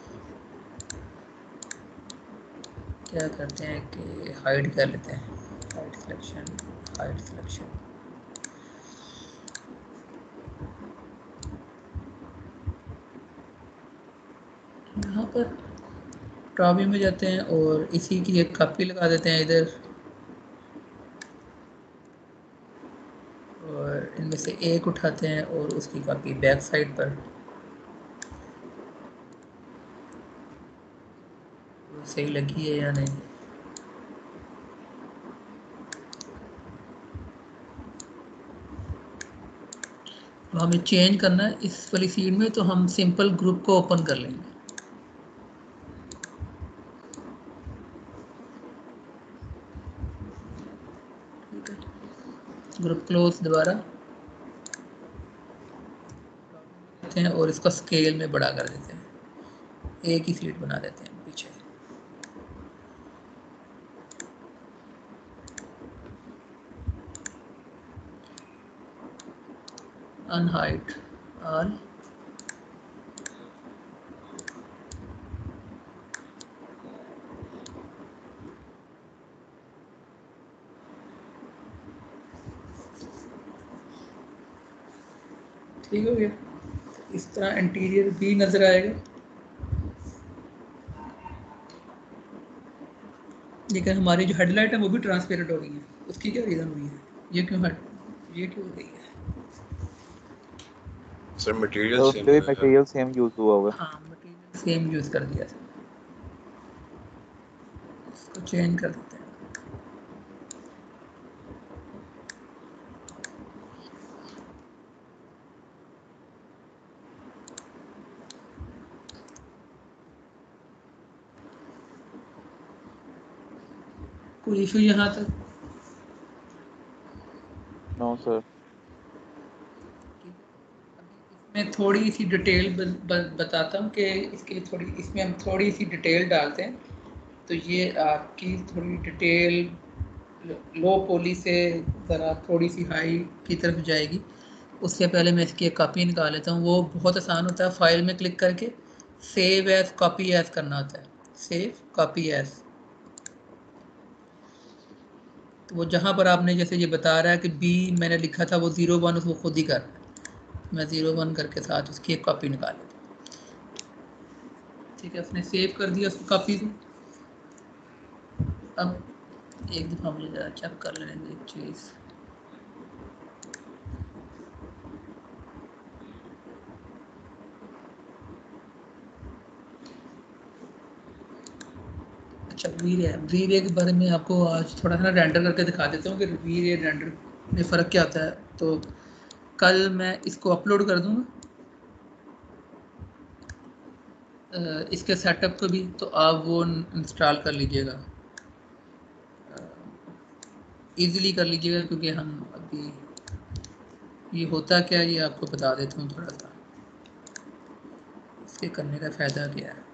क्या करते हैं कि हाइड कर लेते हैं। Hide selection, hide selection. यहाँ पर ट्रॉफी में जाते हैं और इसी की एक कॉपी लगा देते हैं इधर, और इनमें से एक उठाते हैं और उसकी कॉपी बैक साइड पर। सही लगी है या नहीं? तो हमें चेंज करना है इस वाली सीट में, तो हम सिंपल ग्रुप को ओपन कर लेंगे। ग्रुप क्लोज दोबारा देते हैं और इसका स्केल में बड़ा कर देते हैं, एक ही सीट बना देते हैं पीछे। अनहाइड ऑल ठीक हो गया। इस तरह इंटीरियर भी नजर आएगा, लेकिन हमारी जो हेडलाइट है वो भी ट्रांसपेरेंट हो गई है। उसकी क्या रीज़न हुई है? ये क्यों हट ये क्यों हो गई है? सर मटेरियल तो सेम उसपे भी है। मटेरियल सेम यूज हुआ हुआ है। हाँ, मटेरियल सेम यूज़ कर दिया था, इसको चेंज कर देते हैं। कोई इशू यहाँ तक? No sir. मैं थोड़ी सी डिटेल ब, ब, बताता हूँ कि इसके थोड़ी इसमें हम थोड़ी सी डिटेल डालते हैं, तो ये आपकी थोड़ी डिटेल लो पोली से ज़रा थोड़ी सी हाई की तरफ जाएगी। उससे पहले मैं इसकी एक कॉपी निकाल लेता हूँ। वो बहुत आसान होता है, फाइल में क्लिक करके सेव एज कॉपी एज करना होता है, सेव कॉपी एज। तो वो जहाँ पर आपने जैसे ये बता रहा है कि बी मैंने लिखा था वो ज़ीरो वन, उसको खुद ही कर रहा है। मैं ज़ीरो वन करके साथ उसकी एक कॉपी निकाल लेता हूँ। ठीक है, उसने सेव कर दिया उसकी कॉपी को। अब एक दफ़ा मुझे ज़रा चेक कर लेने दें एक चीज़। अच्छा, वीरे है, वीरे के बारे में आपको आज थोड़ा सा रेंडर करके दिखा देता हूँ कि वीरे रेंडर में फ़र्क क्या होता है। तो कल मैं इसको अपलोड कर दूँगा इसके सेटअप को भी, तो आप वो इंस्टॉल कर लीजिएगा, इजीली कर लीजिएगा, क्योंकि हम अभी ये होता क्या है ये आपको बता देता हूँ थोड़ा सा, इसके करने का फ़ायदा क्या है।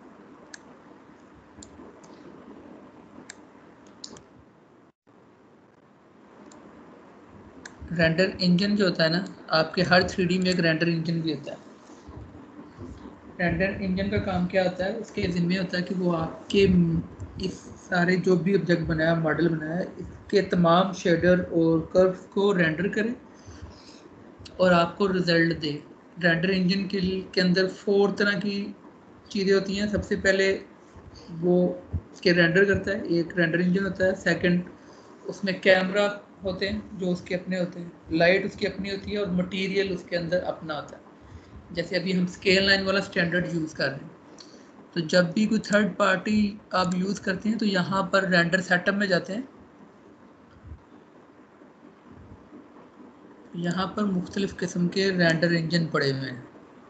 रेंडर इंजन जो होता है ना, आपके हर थ्री डी में एक रेंडर इंजन भी होता है। रेंडर इंजन का काम क्या होता है, उसके ज़िम्मे होता है कि वो आपके इस सारे जो भी ऑब्जेक्ट बनाया, मॉडल बनाया है, इसके तमाम शेडर और कर्व्स को रेंडर करे और आपको रिजल्ट दे। रेंडर इंजन के के अंदर फोर तरह की चीज़ें होती हैं। सबसे पहले वो उसके रेंडर करता है, एक रेंडर इंजन होता है। सेकंड, उसमें कैमरा होते हैं जो उसके अपने होते हैं, लाइट उसकी अपनी होती है और मटेरियल उसके अंदर अपना होता है। जैसे अभी हम स्केल लाइन वाला स्टैंडर्ड यूज़ कर रहे हैं, तो जब भी कोई थर्ड पार्टी आप यूज़ करते हैं तो यहाँ पर रेंडर सेटअप में जाते हैं, यहाँ पर मुख्तलिफ़ किस्म के रेंडर इंजन पड़े हुए हैं।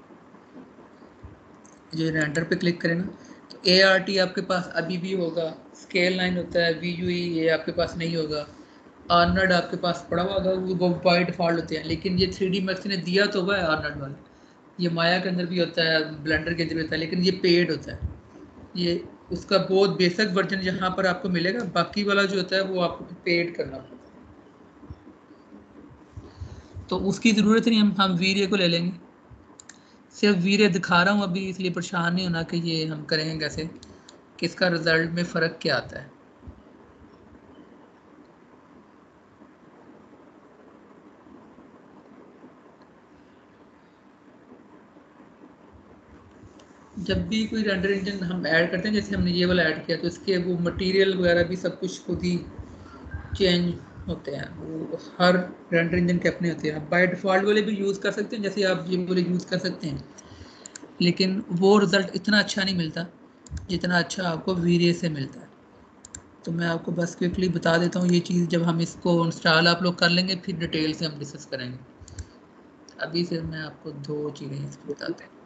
जो रेंडर पे क्लिक करें ना, तो ए आर टी आपके पास अभी भी होगा, स्केल लाइन होता है, वी यू ई ये आपके पास नहीं होगा, आर्नल्ड आपके पास पड़ा हुआ होगा, वो बाई डिफ़ॉल्ट होते हैं। लेकिन ये थ्री डी मैक्स ने दिया तो हुआ है आर्नल्ड वाला, ये माया के अंदर भी होता है, ब्लेंडर के अंदर भी होता है, लेकिन ये पेड होता है। ये उसका बहुत बेसिक वर्जन यहाँ पर आपको मिलेगा, बाकी वाला जो होता है वो आपको पेड करना पड़ता है। तो उसकी ज़रूरत नहीं, हम हम वीरे को ले लेंगे। सिर्फ वीरे दिखा रहा हूँ अभी, इसलिए परेशान नहीं होना कि ये हम करेंगे कैसे, किसका रिज़ल्ट में फ़र्क क्या आता है। जब भी कोई रेंडर इंजन हम ऐड करते हैं, जैसे हमने ये वाला ऐड किया, तो इसके वो मटेरियल वगैरह भी सब कुछ खुद ही चेंज होते हैं। वो हर रेंडर इंजन के अपने होते हैं। बाय डिफ़ॉल्ट वाले भी यूज़ कर सकते हैं, जैसे आप ये वाले यूज़ कर सकते हैं, लेकिन वो रिज़ल्ट इतना अच्छा नहीं मिलता जितना अच्छा आपको वीरे से मिलता है। तो मैं आपको बस क्विकली बता देता हूँ ये चीज़। जब हम इसको इंस्टॉल आप लोग कर लेंगे फिर डिटेल से हम डिस्कस करेंगे। अभी से मैं आपको दो चीज़ें इसकी बताते हैं।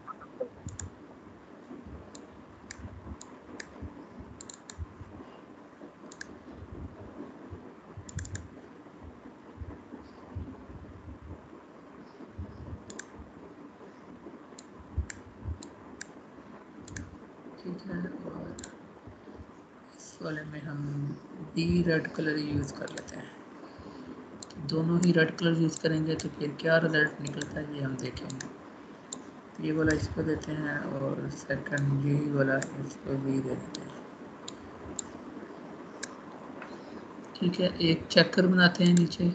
है और इस वाले में हम बी रेड कलर यूज़ कर लेते हैं। दोनों ही रेड कलर यूज़ करेंगे तो फिर क्या रिजल्ट निकलता है ये हम देखेंगे। ये वाला इसको देते हैं और सेकंड ये वाला इसको भी दे देते हैं। ठीक है, एक चक्कर बनाते हैं नीचे।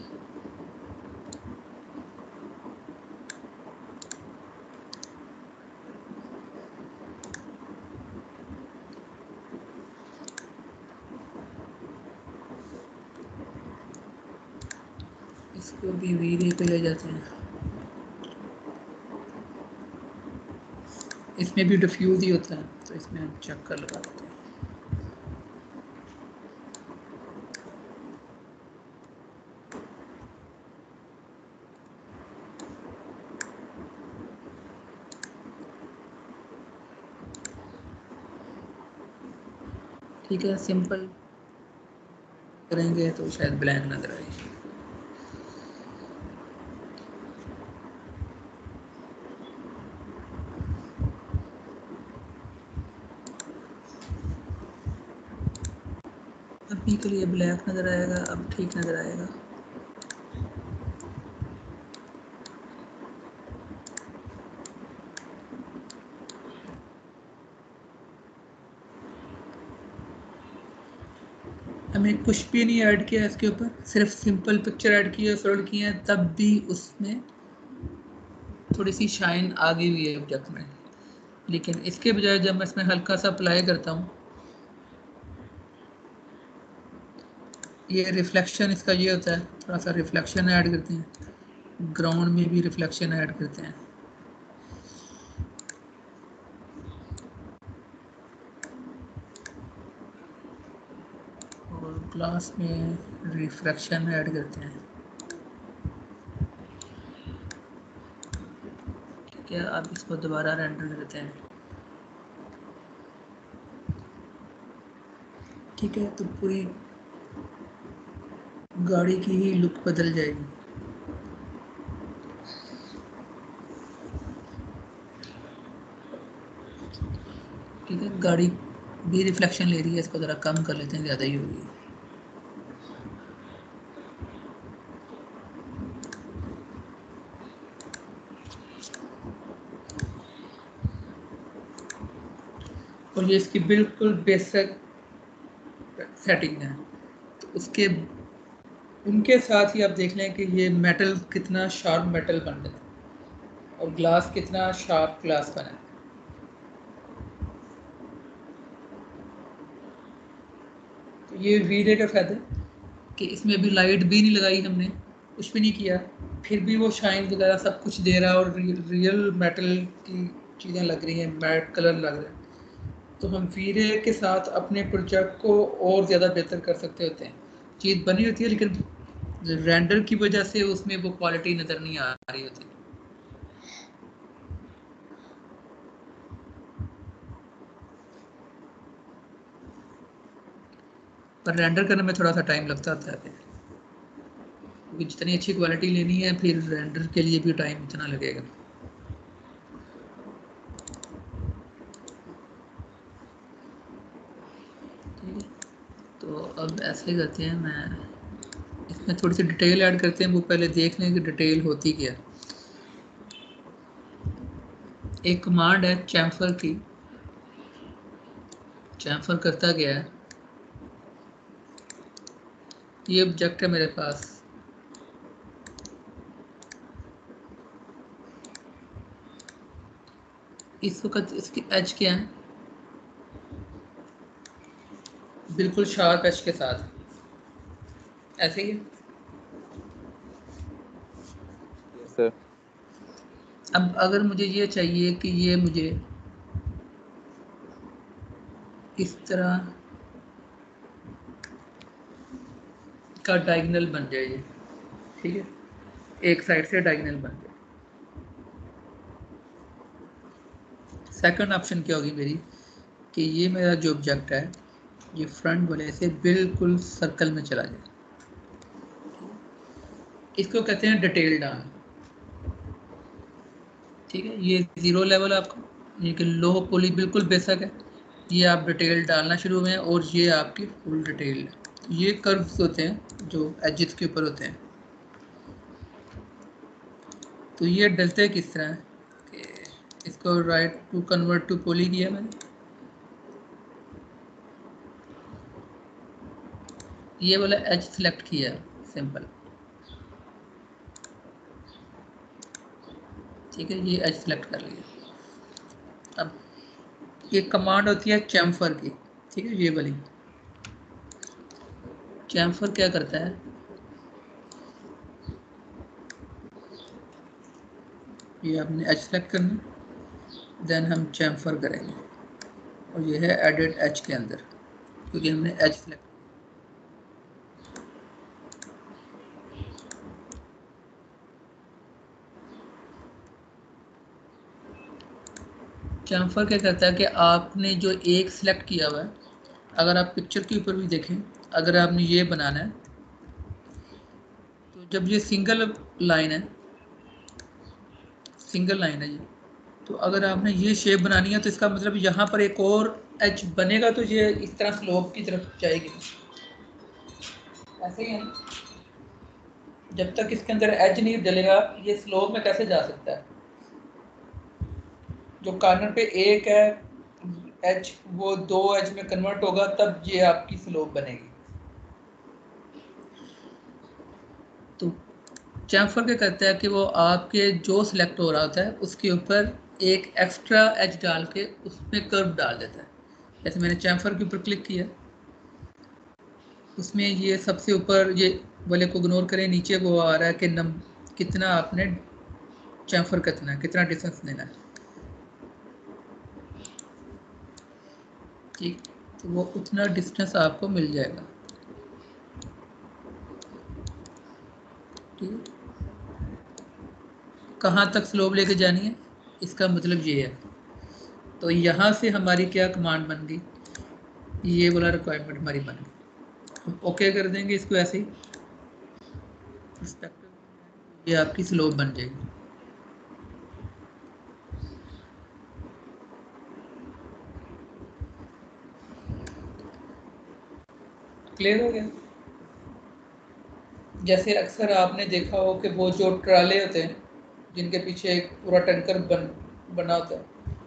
इसको भी वीरे पे ले जाते हैं। इसमें भी डिफ्यूज ही होता है तो इसमें हम चक्कर लगा देते हैं। ठीक है, सिंपल करेंगे तो शायद ब्लैंक नजर आए। अभी के लिए ब्लैक नजर आएगा, अब ठीक नजर आएगा। हमें कुछ भी नहीं ऐड किया इसके ऊपर, सिर्फ सिंपल पिक्चर ऐड की है, सोल्ड की है, तब भी उसमें थोड़ी सी शाइन आ गई हुई है ऑब्जेक्ट में। लेकिन इसके बजाय जब मैं इसमें हल्का सा अप्लाई करता हूँ, ये रिफ्लेक्शन इसका ये होता है, थोड़ा सा रिफ्लेक्शन ऐड करते हैं, ग्राउंड में भी रिफ्लेक्शन ऐड करते हैं। और ग्लास में रिफ्लेक्शन ऐड करते हैं। ठीक है, अब इसको दोबारा रेंडर करते हैं। ठीक है, तो पूरी गाड़ी की ही लुक बदल जाएगी। ठीक है, गाड़ी भी रिफ्लेक्शन ले रही है, इसको ज़रा कम कर लेते हैं, ज़्यादा ही हो रही है। और ये इसकी बिल्कुल बेसिक सेटिंग है। तो उसके उनके साथ ही आप देख लें कि ये मेटल कितना शार्प मेटल बन रहा है और ग्लास कितना शार्प ग्लास बना है। तो ये वीडियो का फायदा कि इसमें भी लाइट भी नहीं लगाई हमने, कुछ भी नहीं किया, फिर भी वो शाइन वगैरह सब कुछ दे रहा है और रियल मेटल की चीज़ें लग रही हैं, मैट कलर लग रहा है। तो हम वीरे के साथ अपने प्रोजेक्ट को और ज़्यादा बेहतर कर सकते होते हैं। चीज़ बनी होती है लेकिन रेंडर की वजह से उसमें वो क्वालिटी नज़र नहीं आ रही होती। पर रेंडर करने में थोड़ा सा टाइम लगता होता है, क्योंकि जितनी अच्छी क्वालिटी लेनी है फिर रेंडर के लिए भी टाइम इतना लगेगा। ठीक है, तो अब ऐसे करते हैं, मैं इसमें थोड़ी सी डिटेल ऐड करते हैं। वो पहले देख लें कि डिटेल होती क्या है। एक कमांड है चैम्फर की, चैम्फर करता क्या है, ये ऑब्जेक्ट है मेरे पास, इस वक्त इसकी एज क्या है, बिल्कुल शार्प एज के साथ, ऐसे ही है। सर अब अगर मुझे ये चाहिए कि ये मुझे इस तरह का डायगोनल बन जाए, ये ठीक है, एक साइड से डायगोनल बन जाए। सेकंड ऑप्शन क्या होगी मेरी कि ये मेरा जो ऑब्जेक्ट है ये फ्रंट वाले से बिल्कुल सर्कल में चला जाए। इसको कहते हैं डिटेल डाउन। ठीक है, ये जीरो लेवल आपका, ये कि लो पॉली बिल्कुल बेसिक है, ये आप डिटेल डालना शुरू में, और ये आपकी फुल डिटेल। ये कर्व्स होते हैं जो एजेस के ऊपर होते हैं। तो ये डलते किस तरह है कि इसको right to convert to poly किया मैंने, ये वाला एज सिलेक्ट किया सिंपल, ठीक है, ये एज सिलेक्ट कर लिया। अब ये कमांड होती है चैम्फर की, ठीक है, ये वाली चैम्फर क्या करता है, ये आपने एच सेलेक्ट करना, देन हम चैम्फर करेंगे, और ये है एडिट एच के अंदर, क्योंकि हमने एच सेलेक्ट। चैम्फर क्या करता है कि आपने जो एक सिलेक्ट किया हुआ है, अगर आप पिक्चर के ऊपर भी देखें, अगर आपने ये बनाना है तो जब ये सिंगल लाइन है, सिंगल लाइन है ये, तो अगर आपने ये शेप बनानी है तो इसका मतलब यहाँ पर एक और एच बनेगा, तो ये इस तरह स्लोप की तरफ जाएगी, ऐसे ही है ना। जब तक इसके अंदर एज नहीं डलेगा ये स्लोप में कैसे जा सकता है। जो कॉर्नर पे एक है एच, वो दो एच में कन्वर्ट होगा, तब ये आपकी स्लोप बनेगी। तो चैम्फर क्या करता है कि वो आपके जो सिलेक्ट हो रहा होता है उसके ऊपर एक एक्स्ट्रा एच डाल के उसमें कर्व डाल देता है। जैसे मैंने चैम्फर के ऊपर क्लिक किया, उसमें ये सबसे ऊपर ये वाले को इग्नोर करें, नीचे वो आ रहा है कि नम कितना आपने चैम्फर कितना है, कितना डिस्टेंस देना है, ठीक, तो वो उतना डिस्टेंस आपको मिल जाएगा, ठीक। कहाँ तक स्लोप लेके जानी है, इसका मतलब ये है। तो यहाँ से हमारी क्या कमांड बन गई, ये वाला रिक्वायरमेंट हमारी बन गई। हम ओके कर देंगे इसको ऐसे ही, पर्सपेक्टिव, ये आपकी स्लोप बन जाएगी। क्लियर हो गया। जैसे अक्सर आपने देखा हो कि वो जो ट्राले होते हैं जिनके पीछे एक पूरा टैंकर बन बना होता है,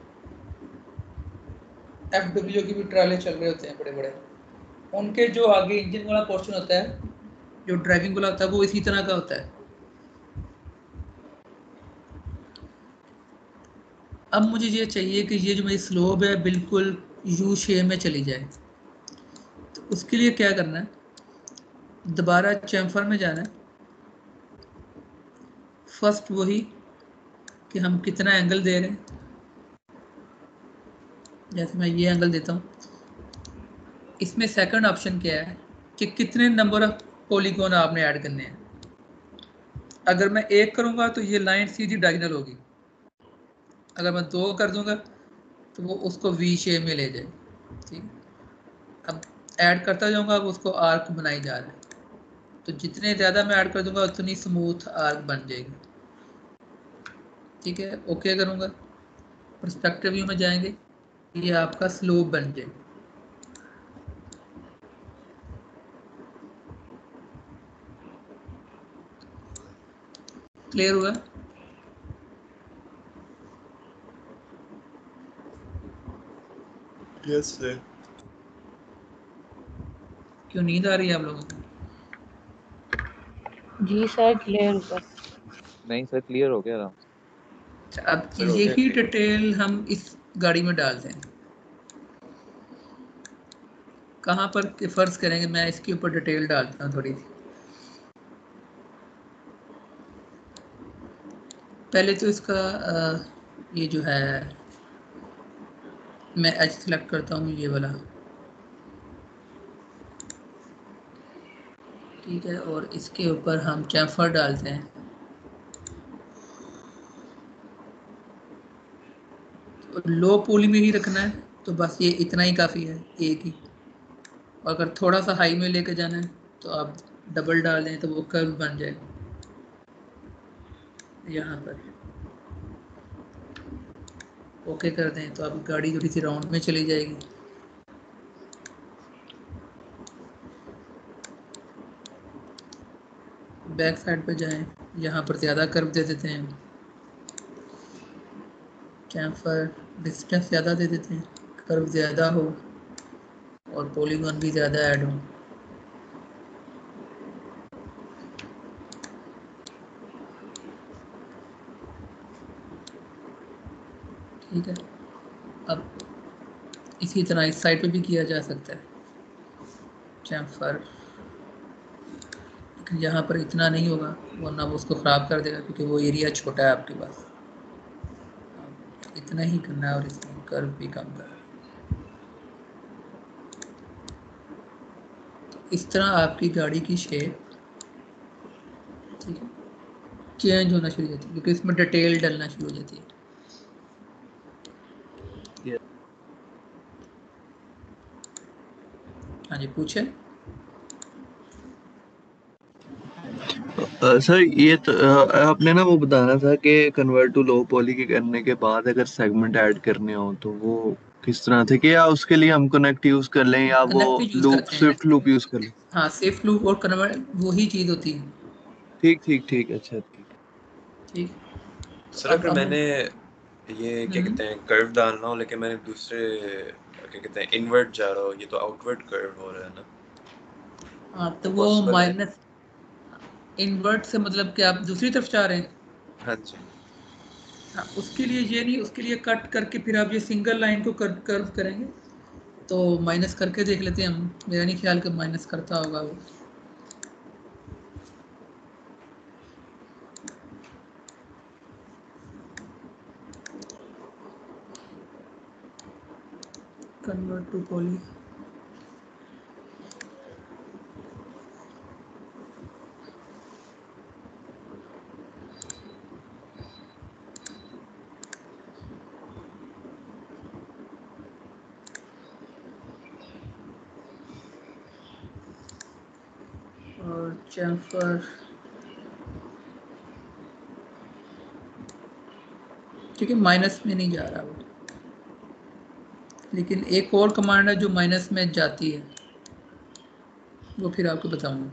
एफ डब्ल्यू की भी ट्राले चल रहे होते हैं बड़े बड़े, उनके जो आगे इंजन वाला पोर्शन होता है, जो ड्राइविंग वाला होता है, वो इसी तरह का होता है। अब मुझे ये चाहिए कि ये जो मेरी स्लोप है बिल्कुल यू शेप में चली जाए, तो उसके लिए क्या करना है, दोबारा चैम्फर में जाना है, फर्स्ट वही कि हम कितना एंगल दे रहे हैं, जैसे मैं ये एंगल देता हूँ। इसमें सेकंड ऑप्शन क्या है कि कितने नंबर ऑफ पॉलीगॉन आपने ऐड करने हैं। अगर मैं एक करूँगा तो ये लाइन सीधी डायगोनल होगी, अगर मैं दो कर दूंगा तो वो उसको वी शेप में ले जाए, ठीक। अब ऐड करता जाऊँगा, अब उसको आर्क बनाई जा रहा है, तो जितने ज़्यादा मैं ऐड कर दूंगा उतनी स्मूथ आर्क बन जाएगी, ठीक है। ओके करूँगा, पर्सपेक्टिव व्यू में जाएंगे, ये आपका स्लोप बन जाएगा। क्लियर हुआ। Yes sir. क्यों नींद आ रही है आप लोगों को? जी सर क्लियर हुआ। नहीं सर, क्लियर हो गया आराम से। अच्छा, अब यही डिटेल हम इस गाड़ी में डालते हैं। कहाँ पर फर्ज करेंगे, मैं इसके ऊपर डिटेल डालता हूँ थोड़ी सी। पहले तो इसका आ, ये जो है मैं एच सेलेक्ट करता हूँ, ये वाला, ठीक है, और इसके ऊपर हम चैम्फर डालते हैं। तो लो पोली में ही रखना है, तो बस ये इतना ही काफ़ी है, एक ही। और अगर थोड़ा सा हाई में लेके जाना है तो आप डबल डाल दें तो वो कर्व बन जाएगा यहाँ पर। ओके कर दें तो अब गाड़ी थोड़ी सी राउंड में चली जाएगी। बैक साइड पे जाएं, यहाँ पर ज़्यादा कर्व दे देते हैं, चैम्फर डिस्टेंस ज़्यादा दे देते हैं, कर्व ज़्यादा हो और पॉलीगॉन भी ज़्यादा ऐड हो। ठीक है, अब इसी तरह इस साइड पे भी किया जा सकता है चैम्फर, लेकिन यहाँ पर इतना नहीं होगा वरना वो उसको ख़राब कर देगा क्योंकि वो एरिया छोटा है आपके पास। इतना ही करना है और इसमें कर्व भी कम करना है। इस तरह आपकी गाड़ी की शेप ठीक है चेंज होना शुरू हो जाती है क्योंकि इसमें डिटेल डलना शुरू हो जाती है। हाँ जी पूछे। सर ये तो अ, आपने ना वो बताना था कि कन्वर्ट टू लो पॉली के करने के बाद अगर सेगमेंट ऐड करने हो तो वो किस तरह थे कि या उसके लिए हम कनेक्ट यूज कर लें या वो कनेक्ट भी यूज लूप करते हैं। स्विफ्ट लूप यूज कर लें। हाँ सेफ लूप और कन्वर्ट वही चीज़ होती है। ठीक ठीक ठीक अच्छा ठीक। ठीक सर अब अगर अब मैंने ये क्या हम्म, कहते हैं कर्व डालना हो लेकिन मैंने दूसरे क्या कहते हैं इनवर्ट जा रहा हो, ये तो आउटवर्ट कर्व हो रहा है ना, हाँ तो वो वो पॉसिबल है? माइनस इन्वर्ट से मतलब कि आप दूसरी तरफ जा रहे हैं। हाँ जी। हाँ उसके लिए ये नहीं, उसके लिए कट करके फिर आप ये सिंगल लाइन को कट कर्व करेंगे तो माइनस करके देख लेते हैं हम। मेरा नहीं ख्याल कि माइनस करता होगा वो। कन्वर्ट टू पॉली और चैम्फर ठीक है माइनस में नहीं जा रहा वो, लेकिन एक और कमांड है जो माइनस में जाती है वो फिर आपको बताऊंगा।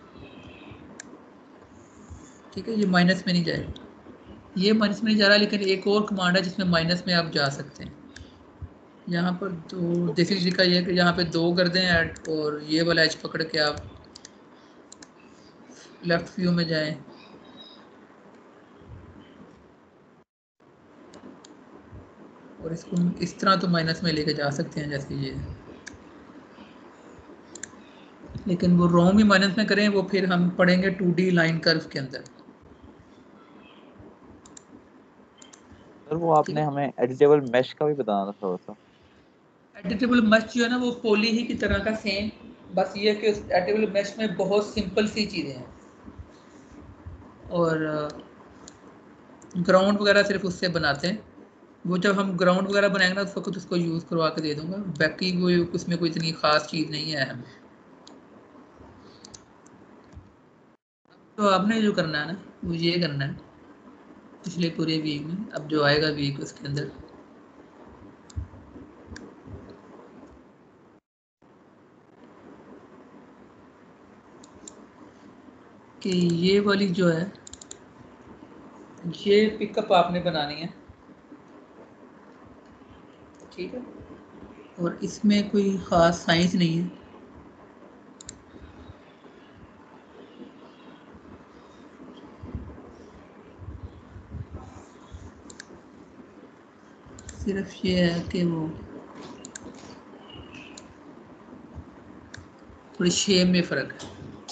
ठीक है ये माइनस में नहीं जाएगा, ये माइनस में नहीं जा रहा, लेकिन एक और कमांड है जिसमें माइनस में आप जा सकते हैं। यहाँ पर दो देसी तरीका ये है कि यहाँ पे दो कर दें ऐड और ये वाला एज पकड़ के आप लेफ्ट व्यू में जाएं और इसको इस तरह तो माइनस में लेके जा सकते हैं जैसे ये, लेकिन वो रोम ही माइनस में करें वो फिर हम पढ़ेंगे टू डी लाइन कर्व के अंदर। सर वो आपने हमें एडिटेबल मैश का भी बताना था थोड़ा सा। एडिटेबल मैश जो है ना वो पोली ही की तरह का सेम, बस ये है कि उस एडिटेबल मैश में बहुत सिंपल सी चीज़ें हैं और ग्राउंड वगैरह सिर्फ उससे बनाते हैं। वो जब हम ग्राउंड वगैरह बनाएंगे ना उस वक्त उसको यूज़ करवा के दे दूंगा, बाकी वो उसमें कोई इतनी ख़ास चीज़ नहीं है हमें। तो आपने जो करना है ना वो ये करना है पिछले पूरे वीक में, अब जो आएगा वीक उसके अंदर कि ये वाली जो है ये पिकअप आपने बनानी है ठीक है, और इसमें कोई ख़ास साइंस नहीं है। सिर्फ ये है कि वो थोड़ी शेप में फ़र्क है,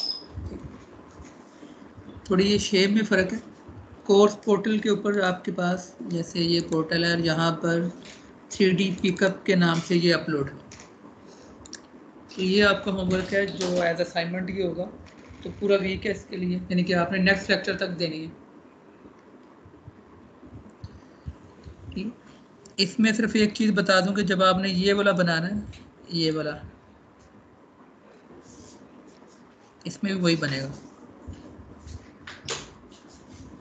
थोड़ी ये शेप में फ़र्क है। कोर्स पोर्टल के ऊपर आपके पास जैसे ये पोर्टल है और यहाँ पर थ्री डी पिकअप के नाम से ये अपलोड है, तो ये आपका होमवर्क है जो एज असाइनमेंट ये होगा, तो पूरा वीक है इसके लिए, यानी कि आपने नेक्स्ट लेक्चर तक देनी है। ठीक, इसमें सिर्फ एक चीज़ बता दूं कि जब आपने ये वाला बनाना है, ये वाला इसमें भी वही बनेगा।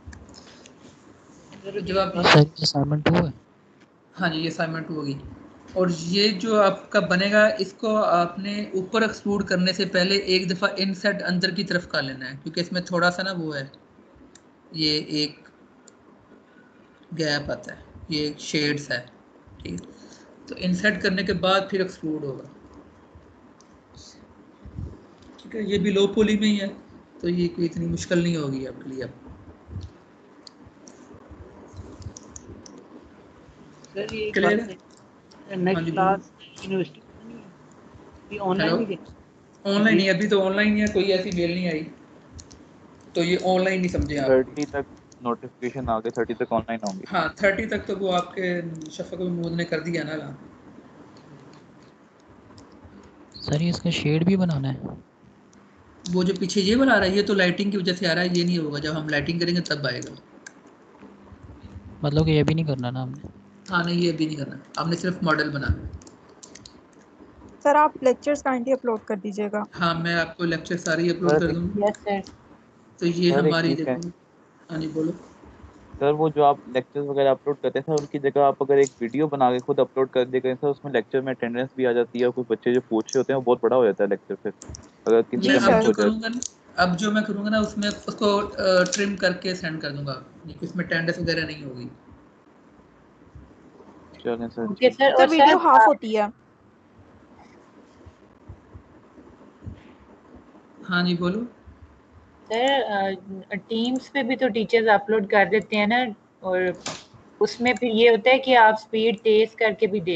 जब आप सर असाइनमेंट हुआ है? हाँ जी ये असाइनमेंट होगी। और ये जो आपका बनेगा इसको आपने ऊपर एक्सट्रूड करने से पहले एक दफ़ा इनसेट अंदर की तरफ का लेना है, क्योंकि इसमें थोड़ा सा ना वो है, ये एक गैप आता है, ये शेड्स है, ठीक है। तो इनसेट करने के बाद फिर एक्सट्रूड होगा, ठीक है। ये भी लो पोली में ही है, तो ये कोई इतनी मुश्किल नहीं होगी आपके लिए। अब सर ये क्लियर है? हाँ नेक्स्ट जी, क्लास यूनिवर्सिटी में नहीं है, ये ऑनलाइन ही देखें। ऑनलाइन नहीं, अभी तो ऑनलाइन ही है, कोई ऐसी मेल नहीं आई, तो ये ऑनलाइन ही समझे आप। थर्टी तक नोटिफिकेशन आ गए, थर्टी तक ऑनलाइन होंगे। हाँ, थर्टी तक तो वो आपके शफक महमूद ने कर दिया ना। सर ये इसका शेड भी बनाना है? वो जो पीछे ये बना रहा है, ये तो लाइटिंग की वजह से आ रहा है, ये नहीं होगा, जब हम लाइटिंग करेंगे तब आएगा। मतलब कि ये भी नहीं करना ना हमने? हाँ नहीं, ये भी नहीं करना, आपने सिर्फ मॉडल बनाना। सर आप लेक्चर्स काइंडली अपलोड कर दीजिएगा। हाँ, मैं आपको लेक्चर सारी अपलोड कर दूँगा। Yes sir. तो ये सर, एक हमारी चीज़ है। देखो। हाँ जी बोलो। सर वो जो आप लेक्चर्स वगैरह अपलोड करते हैं सर, उनकी जगह आप अगर एक वीडियो बना के खुद अपलोड कर दिया करें सर, उसमें लेक्चर में अटेंडेंस भी आ जाती है और कुछ बच्चे जो पूछ रहे होते हैं वो बहुत बड़ा हो जाता है लेक्चर फिर, अगर किसी मैं का अब मिस जो हो जाए। करूँगा ना अब जो मैं करूँगा ना उसमें उसको ट्रिम करके सेंड कर दूंगा, इसमें अटेंडेंस वगैरह नहीं होगी। चलें सर। Okay sir. सर और वीडियो सर हाफ होती है। हाँ जी बोलो। सर टीम्स पे भी तो टीचर्स अपलोड कर देते हैं ना, और उसमें फिर ये होता है कि आप स्पीड तेज करके भी दे